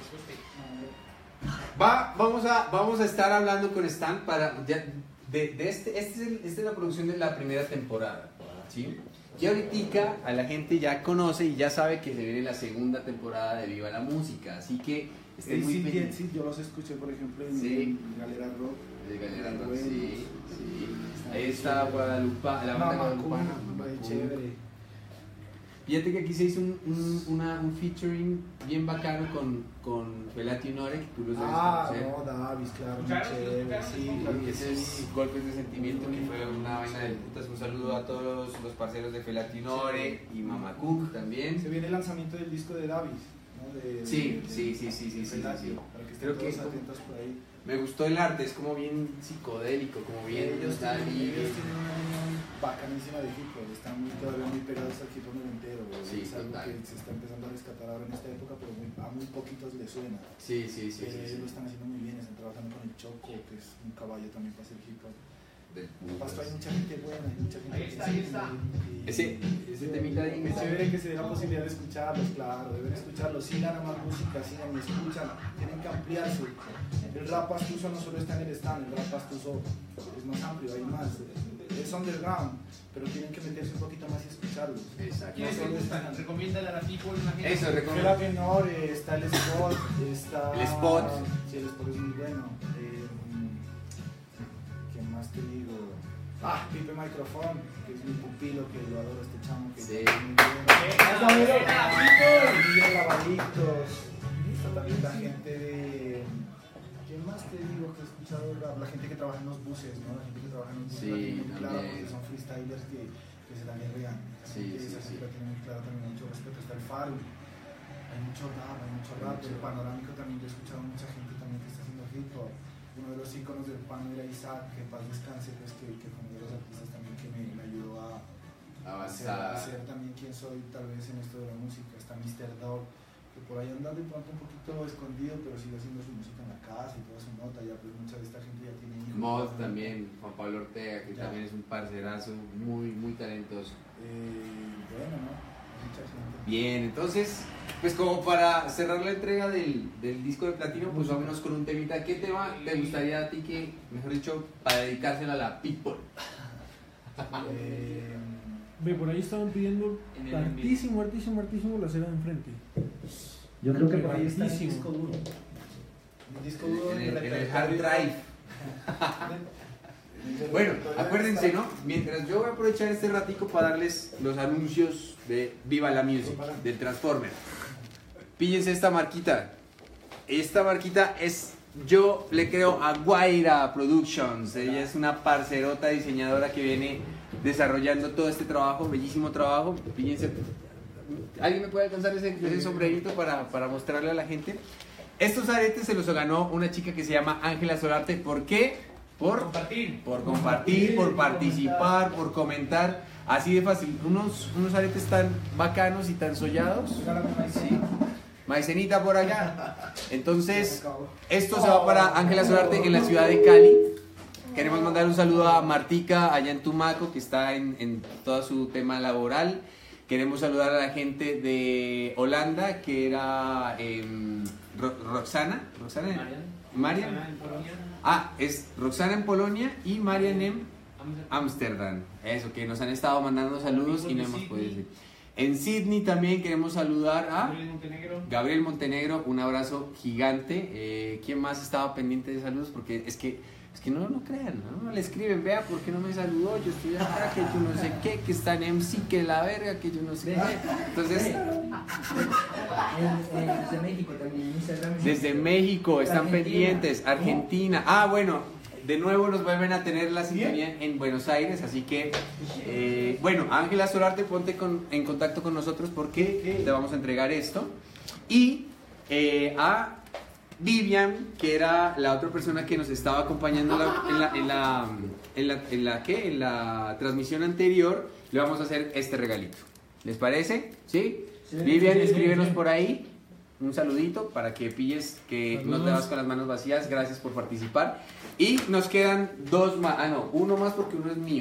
B: Vamos a estar hablando con Stan para esta es la producción de la primera temporada, ¿sí? Y ahorita a la gente ya conoce y ya sabe que se viene la segunda temporada de Viva la Música, así que estén muy pendientes.
D: Sí, yo los escuché por ejemplo en Galera Rock.
B: De Galera Rock, sí. Ahí está Guadalupe, la banda guadalupana.
D: Chévere.
B: Fíjate que aquí se hizo un featuring bien bacano con Felati Unore, que tú los debes conocer.
D: No, Davis, claro, muy
F: Claro,
D: chévere,
F: claro.
D: sí, claro que
B: Ese
D: sí.
B: es Golpes de Sentimiento, que fue una vaina de putas. Un saludo a todos los parceros de Felati Unore y Mama Cook también.
D: Se viene el lanzamiento del disco de Davis, ¿no?
B: Sí.
D: Felati, para que estén
B: Creo que
D: todos atentos por ahí.
B: me gustó el arte, es como bien psicodélico, como bien
D: Ellos
B: tal y
D: tienen una unión bacanísima de hip hop, están todavía muy pegados al hip hop noventero,
B: Sí,
D: es algo
B: total.
D: que se está empezando a rescatar ahora en esta época, pero a muy poquitos les suena.
B: Sí.
D: Ellos lo están haciendo muy bien, están trabajando con el Choco, que es un caballo también para hacer hip hop. En Pasto hay mucha gente buena, hay mucha gente que
F: Ahí está.
B: Ese temita de
D: es chévere que se dé la posibilidad de escucharlos, claro, deben escucharlos, sigan a más música, sigan y escuchan, tienen que ampliarse. El rap pastuso no solo está en el stand, el rap pastuso es más amplio, hay más, es underground, pero tienen que meterse un poquito más y escucharlos.
B: Exacto.
F: ¿Quiénes te gustan? Recomiéndale a la people una gente.
B: Eso,
D: Fela Menor, está el Spot, está...
B: El Spot.
D: Sí, el Spot es muy bueno. ¿Qué más te digo? Pipe Microphone, que es mi pupilo, que lo adoro este chamo, que
B: Sí.
D: es muy bueno. Miguel Lavaditos, está también la gente de... ¿Quién más te digo que he escuchado rap? La gente que trabaja en los buses, ¿no? La gente que trabaja en los buses
B: Sí,
D: la tiene muy clara,
B: también.
D: porque son freestylers que se la guerrean.
B: Sí,
D: Esa gente la tiene muy clara, también mucho respeto. Está el Faro, hay mucho rap, el Panorámico también, yo he escuchado a mucha gente también que está haciendo hip hop. Uno de los íconos del pano era Isaac, que en paz descanse, pues que fue uno de los artistas también que me ayudó a
B: Avanzar.
D: ser también quien soy tal vez en esto de la música. Está Mr. Dog, que que por ahí anda de pronto un poquito escondido, pero sigue haciendo su música en la casa y toda su nota, ya pues mucha de esta gente ya tiene hijos.
B: Mod también, Juan Pablo Ortega, que también es un parcerazo muy, muy talentoso.
D: Bueno, ¿no? Mucha gente.
B: Bien, entonces, pues como para cerrar la entrega del disco de platino, pues vámonos con un temita. ¿Qué tema te gustaría a ti que, mejor dicho, para dedicárselo a la people?
A: Ve, por ahí estaban pidiendo
G: En el
A: hartísimo la acera de enfrente.
E: Yo creo que por ahí está el
A: Hartísimo.
E: disco duro.
D: El disco duro
B: En el
D: repertorio.
B: hard drive. Bueno, acuérdense, ¿no? Mientras yo voy a aprovechar este ratico para darles los anuncios de Viva la Music, del Transformer. Píllense esta marquita. Esta marquita es, yo le creo a Guaira Productions. Ella es una parcerota diseñadora que viene desarrollando todo este trabajo, bellísimo trabajo. Píllense. ¿Alguien me puede alcanzar ese sombrerito para mostrarle a la gente? Estos aretes se los ganó una chica que se llama Ángela Solarte. ¿Por qué? Por compartir, por participar, por comentar. Así de fácil. Unos aretes tan bacanos y tan sollados. Sí. Maicenita por allá. Entonces, esto se va para Ángela Solarte en la ciudad de Cali. Queremos mandar un saludo a Martica allá en Tumaco, que está en todo su tema laboral. Queremos saludar a la gente de Holanda, que era Roxana. Marian. Es Roxana en Polonia y Marian en Ámsterdam. Eso, que nos han estado mandando saludos y no hemos podido decir. En Sydney también queremos saludar a Gabriel Montenegro, un abrazo gigante. ¿Quién más estaba pendiente de saludos? Porque es que no crean, ¿no? Le escriben, vea, ¿por qué no me saludó? Yo estoy acá, que yo no sé qué, que está en MC, que la verga, que yo no sé qué. Entonces,
E: Desde México también, Instagram.
B: desde México están
E: Argentina.
B: Pendientes, Argentina. Bueno, de nuevo nos vuelven a tener la sintonía en Buenos Aires, así que, bueno, Ángela Solarte, ponte en contacto con nosotros porque te vamos a entregar esto. Y a Vivian, que era la otra persona que nos estaba acompañando en la transmisión anterior, le vamos a hacer este regalito. ¿Les parece? ¿Sí? Vivian, escríbenos por ahí un saludito para que pilles, que no te vas con las manos vacías. Gracias por participar. Y nos quedan dos más. Uno más porque uno es mío.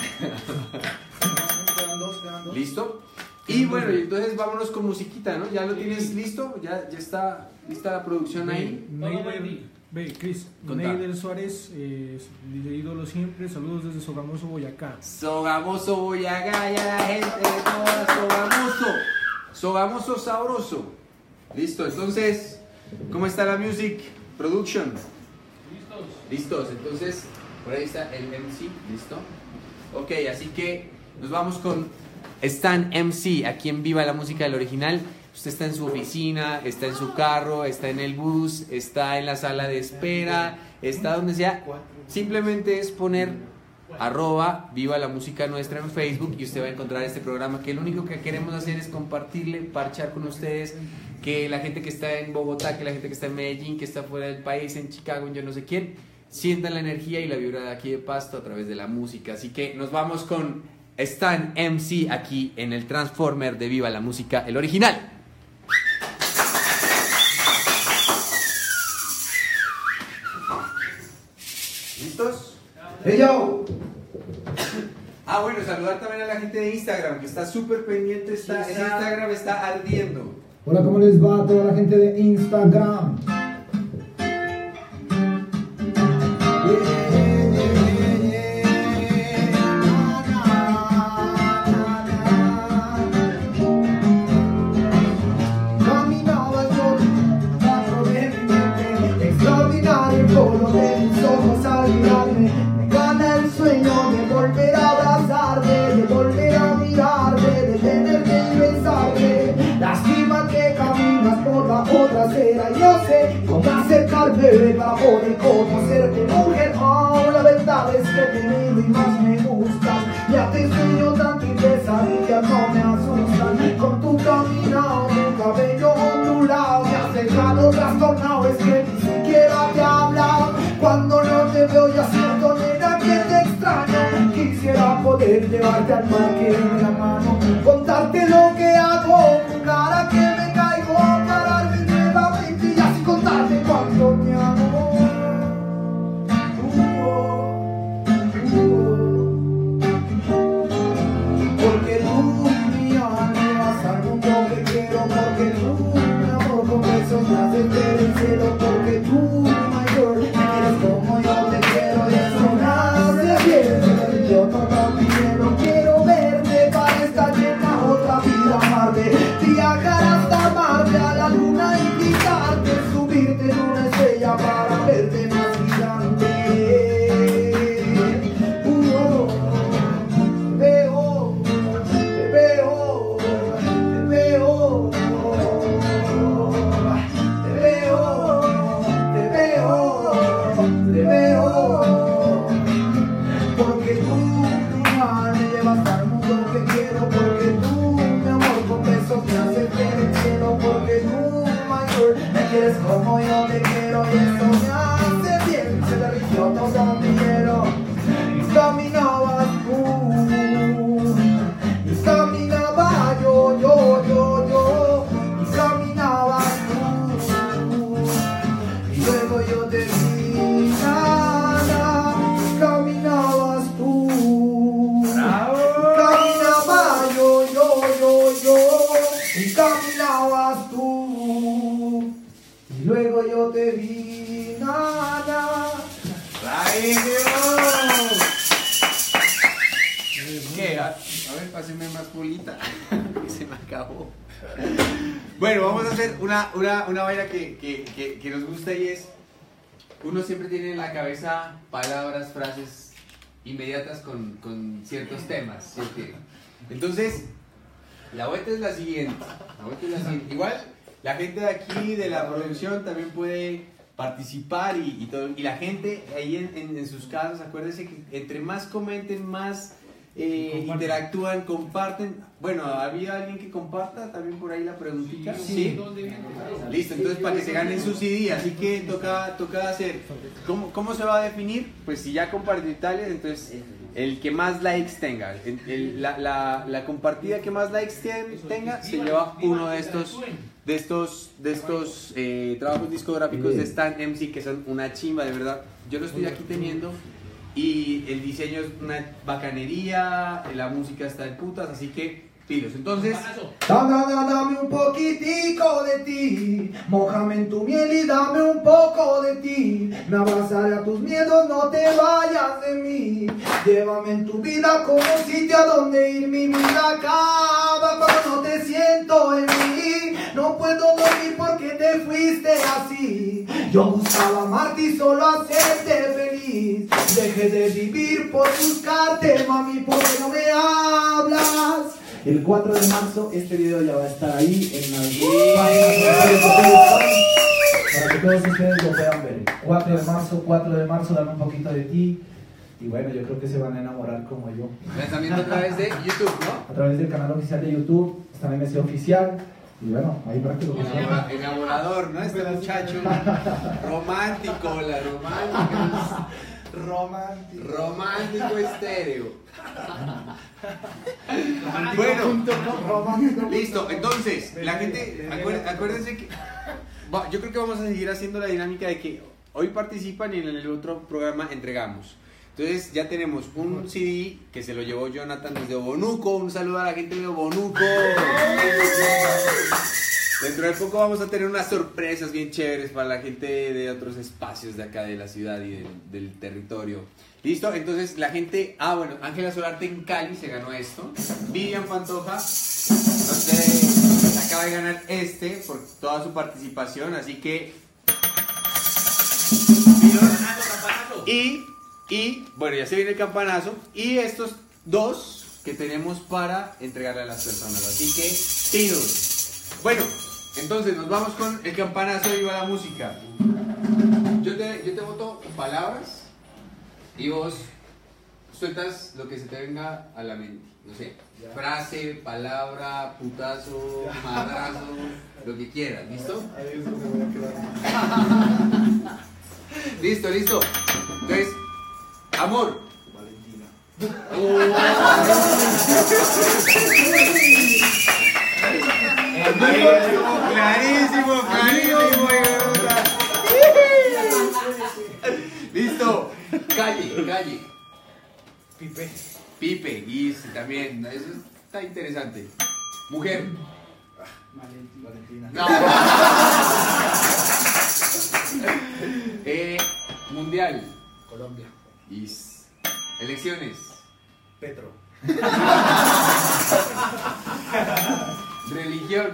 D: Quedan dos.
B: ¿Listo? Y bueno, y entonces vámonos con musiquita, ¿no? ¿Ya lo tienes listo? ¿Ya está lista la producción ahí?
A: Chris,
B: Contá.
A: Neider Suárez, de ídolo siempre, saludos desde Sogamoso, Boyacá.
B: Sogamoso, Boyacá, ya la gente de toda Sogamoso sabroso. Listo, entonces, ¿cómo está la music production? Listos, entonces, por ahí está el MC, ¿listo? Ok, así que nos vamos con Stan MC, aquí en Viva la Música del Original. Usted está en su oficina, está en su carro, está en el bus, está en la sala de espera, está donde sea. Simplemente es poner @Viva la Música Nuestra en Facebook y usted va a encontrar este programa, que lo único que queremos hacer es compartirle, parchar con ustedes, que la gente que está en Bogotá, que la gente que está en Medellín, que está fuera del país, en Chicago, en yo no sé quién, sientan la energía y la vibra de aquí de Pasto a través de la música. Así que nos vamos con Stan MC aquí en el Transformer de Viva la Música, el original. ¿Listos?
E: ¡Hey, yo!
B: Bueno, saludar también a la gente de Instagram, que está súper pendiente, ese Instagram está ardiendo.
E: Hola, ¿cómo les va a toda la gente de Instagram? Caminaba yo dentro de mi mente, extraordinario el color de mis ojos al mirarme. Me gana el sueño de volver a abrazarte, de volver a mirarte, de tenerte y besarte. Lástima que caminas por la otra acera y no sé cómo acercarme para poder conocerte, mujer. Oh, la verdad es que te miro y más me gustas. Ya te sueño tanto y pesadillas no me asustan. Con tu caminado, tu cabello ondulado, me has dejado trastornado, es que ni siquiera te habla. Cuando no te veo ya siento, nena, que te extraño. Quisiera poder llevarte al parque de la mano, contarte lo que hago, cara que me caigo para lo que quiero, porque tú, mi amor, con besos me haces ver el cielo, porque tú, mayor, me quieres como yo te quiero y eso me hace bien. Se derritió todo mi hielo y caminabas tú, y caminaba yo, y caminabas tú, y luego yo te vi, nada, y caminabas tú, caminaba yo, y caminabas tú, y luego yo te vi, nada.
B: ¿Qué? A ver, pásenme más bolita. Que se me acabó. Bueno, vamos a hacer una vaina que nos gusta y es... Uno siempre tiene en la cabeza palabras, frases inmediatas con ciertos temas, ¿sí o qué? Entonces, la vuelta es la siguiente. Igual, la gente de aquí, de la producción, también puede participar y todo. Y la gente ahí en sus casas, acuérdense que entre más comenten, más interactúan, comparten. Bueno, ¿había alguien que comparta también por ahí la preguntita? Sí. Listo, entonces para que se ganen su CD, así que toca hacer. ¿Cómo se va a definir? Pues si ya compartió Italia, entonces el que más likes tenga, la compartida que más likes tenga, se lleva uno de estos trabajos discográficos de Stan MC, que son una chimba, de verdad. Yo lo estoy aquí teniendo y el diseño es una bacanería, la música está de putas, así que pilos. Entonces,
E: Dame un poquitico de ti, mójame en tu miel y dame un poco de ti. Me abrazaré a tus miedos, no te vayas de mí. Llévame en tu vida como un sitio a donde ir. Mi vida acaba cuando no te siento en mí. No puedo dormir porque te fuiste así. Yo buscaba amarte y solo hacerte feliz. Dejé de vivir por buscarte, mami, ¿por qué no me hablas? El 4 de marzo este video ya va a estar ahí en las para que todos ustedes lo puedan ver. 4 de marzo, dame un poquito de ti. Y bueno, yo creo que se van a enamorar como yo.
B: lanzamiento a través de YouTube, ¿no?
E: A través del canal oficial de YouTube, está en MC Oficial. Y bueno, ahí para que lo conozcan.
B: Enamorador, ¿no? Este muchacho romántico, la romántica. Romántico estéreo. Bueno, listo. Entonces, la gente, acuérdense que yo creo que vamos a seguir haciendo la dinámica de que hoy participan y en el otro programa entregamos. Entonces ya tenemos un CD que se lo llevó Jonathan desde Obonuco. Un saludo a la gente de Obonuco. Dentro de poco vamos a tener unas sorpresas bien chéveres para la gente de otros espacios de acá de la ciudad y del territorio. ¿Listo? Entonces la gente... bueno, Ángela Solarte en Cali se ganó esto. Vivian Pantoja se acaba de ganar por toda su participación. Así que... Y bueno, ya se viene el campanazo. Y estos dos que tenemos para entregarle a las personas. Así que, pidos. Bueno, entonces nos vamos con el campanazo y va la música. Yo te boto palabras y vos sueltas lo que se te venga a la mente. No sé, frase, palabra, putazo, madrazo, lo que quieras. ¿Listo? Listo. Entonces, amor. Clarísimo. Listo. Calle. Pipe. Y también, eso está interesante. Mujer.
D: Valentina.
B: No. Mundial.
D: Colombia.
B: Elecciones.
D: Petro.
B: Religión.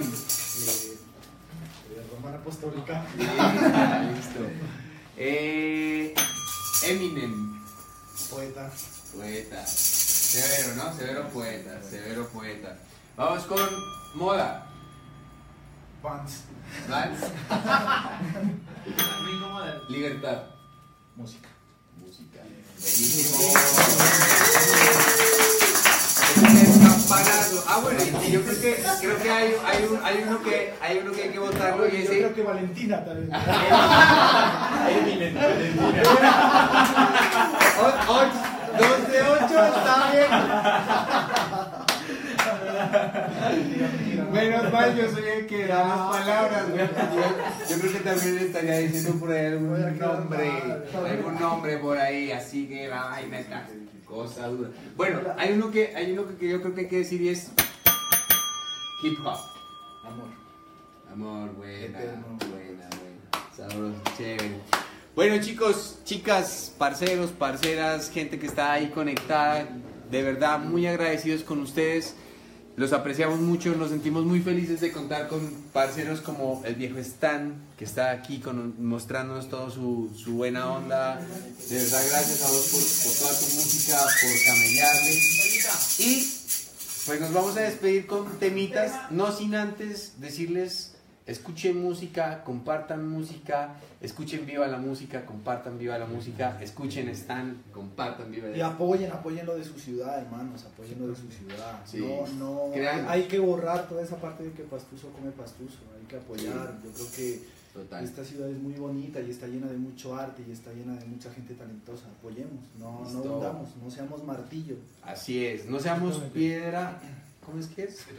D: Romana Apostólica.
B: Listo. Eminem.
D: Poeta.
B: Severo, ¿no? Severo poeta. Vamos con moda.
D: Vans.
B: Vans. Libertad.
D: Música.
B: Buenísimo. bueno, y yo creo que hay uno que hay que votarlo y
D: Yo
B: ese.
D: creo que Valentina también.
B: 2 de 8 está bien. Menos mal, yo soy el que da las palabras, güey. Yo creo que también le estaría diciendo por ahí algún nombre por ahí, así que la vaina está cosa dura. Bueno, hay uno que yo creo que hay que decir y es hip hop. Amor, buena, sabroso, chévere. Bueno, chicos, chicas, parceros, parceras, gente que está ahí conectada, de verdad muy agradecidos con ustedes. Los apreciamos mucho, nos sentimos muy felices de contar con parceros como el viejo Stan, que está aquí mostrándonos toda su buena onda. De verdad, gracias a vos por toda tu música, por camellarle. Y pues nos vamos a despedir con temitas, no sin antes decirles, escuchen música, compartan música, escuchen viva la música, compartan viva la música, escuchen Stan, compartan viva la
D: Y apoyen lo de su ciudad, hermanos, apoyen lo de su ciudad.
B: Sí.
D: No, hay que borrar toda esa parte de que Pastuso come Pastuso, hay que apoyar. Yo creo que
B: Total.
D: esta ciudad es muy bonita y está llena de mucho arte y está llena de mucha gente talentosa. Apoyemos, no hundamos, no seamos martillo.
B: Así es, no seamos piedra. ¿Cómo es que es?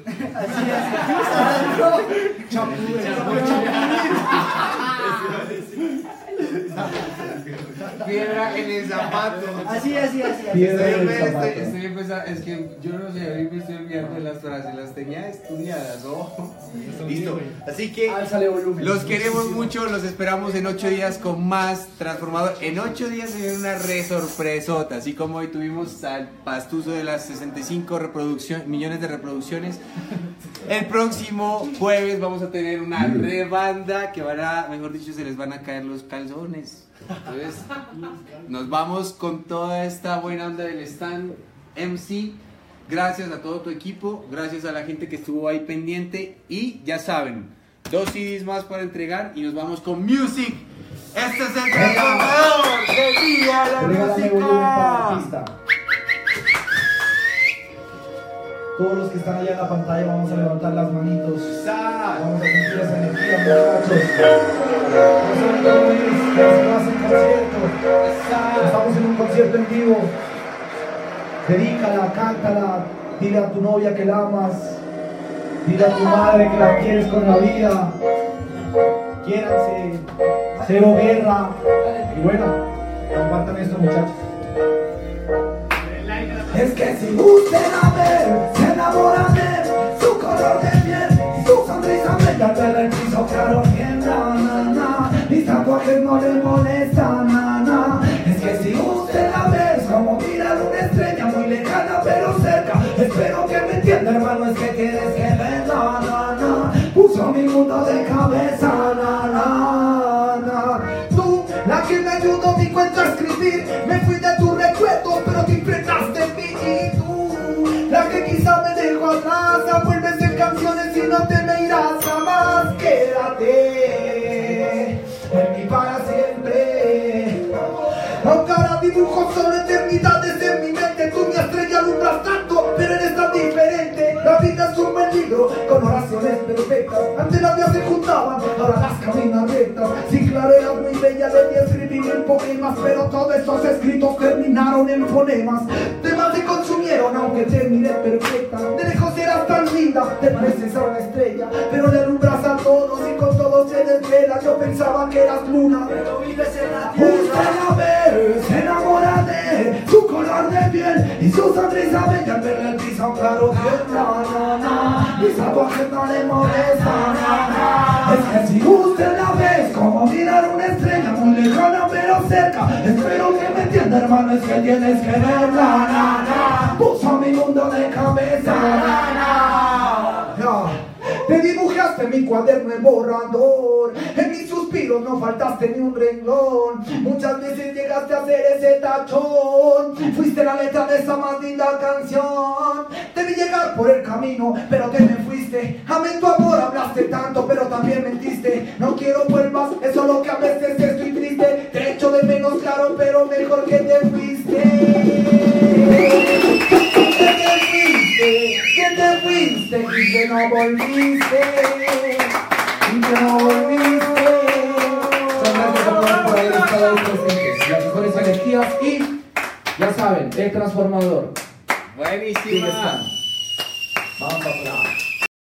B: Piedra en el zapato.
E: Así.
A: Piedra en el zapato.
B: Estoy empezando, es que yo no sé, hoy me estoy olvidando de las frases, las tenía estudiadas, ¿no? Listo. Así que
E: Álzale volumen.
B: los queremos mucho, los esperamos en 8 días con más Transformador. En 8 días se viene una re sorpresota, así como hoy tuvimos al Pastuso de las 65 millones de reproducciones. El próximo jueves vamos a tener una re banda que van a, mejor dicho, se les van a caer los calzones. Entonces, nos vamos con toda esta buena onda del Stan MC. Gracias a todo tu equipo, gracias a la gente que estuvo ahí pendiente. Y ya saben, 2 CDs más para entregar y nos vamos con Music. Este es el Transformador de Viva la
E: Regálame volumen para la
B: Música.
E: pista. Todos los que están allá en la pantalla vamos a levantar las manitos. Vamos a sentir esa energía, muchachos. No saben cómo es, que se hace un concierto. Estamos en un concierto en vivo. Dedícala, cántala, dile a tu novia que la amas, dile a tu madre que la quieres con la vida. Quiéranse, cero guerra. Y bueno, compartan esto, muchachos. Es que si usted la ve, se enamora de su color de piel y su sonrisa bella al ver el piso claro que na. Mis tatuajes no le molestan, na. Es que si usted la ve, es como mirar una estrella muy lejana pero cerca. Espero que me entienda, hermano, es que quieres que venga, na. Puso mi mundo de cabeza, na. Tú, la que me ayudó mi cuento a escribir, me fui de tu recuerdo, pero te impregnaste en mí. Y tú, la que quizá me dejó atrás, vuelves en canciones y no te me irás jamás. Quédate en mí para siempre. Aunque ahora dibujo solo eternidades en mi mente, tú mi estrella alumbras tanto, pero eres tan diferente. La vida es un buen libro con oraciones perfectas. Antes las vías se juntaban, ahora las caminas rectas. Sí, claro, eras muy bella, debí escribir en poemas, pero todos esos escritos terminaron en fonemas. Temas se consumieron, aunque te miré perfecta. De lejos eras tan linda, te pareces a una estrella, pero le alumbras a todos y con todos se desvela. Yo pensaba que eras luna, pero vives en la tierra. Usted la ve, se enamora de su color de piel y su sonrisa bella al verle el piso claro que na. Mis tatuajes no le molestan, na. Es que si usted la ve, es como mirar una estrella muy lejana pero cerca. Espero que me entienda, hermano, es que tienes que verla, na. Puso mi mundo de cabeza, na. Te dibujaste mi cuaderno en borrador, en mis suspiros no faltaste ni un renglón. Muchas veces llegaste a hacer ese tachón, fuiste la letra de esa más linda canción. Te vi llegar por el camino, pero te me fuiste. Amé tu amor, hablaste tanto, pero también mentiste. No quiero vuelvas, es solo que a veces estoy triste. Te echo de menos, claro, pero mejor que te fuiste. Que te fuiste y que no volviste. Y que no volviste. Son gracias a todos por haber estado ahí presentes. Las mejores energías y, ya saben, el transformador.
B: Buenísima.
E: Vamos a hablar.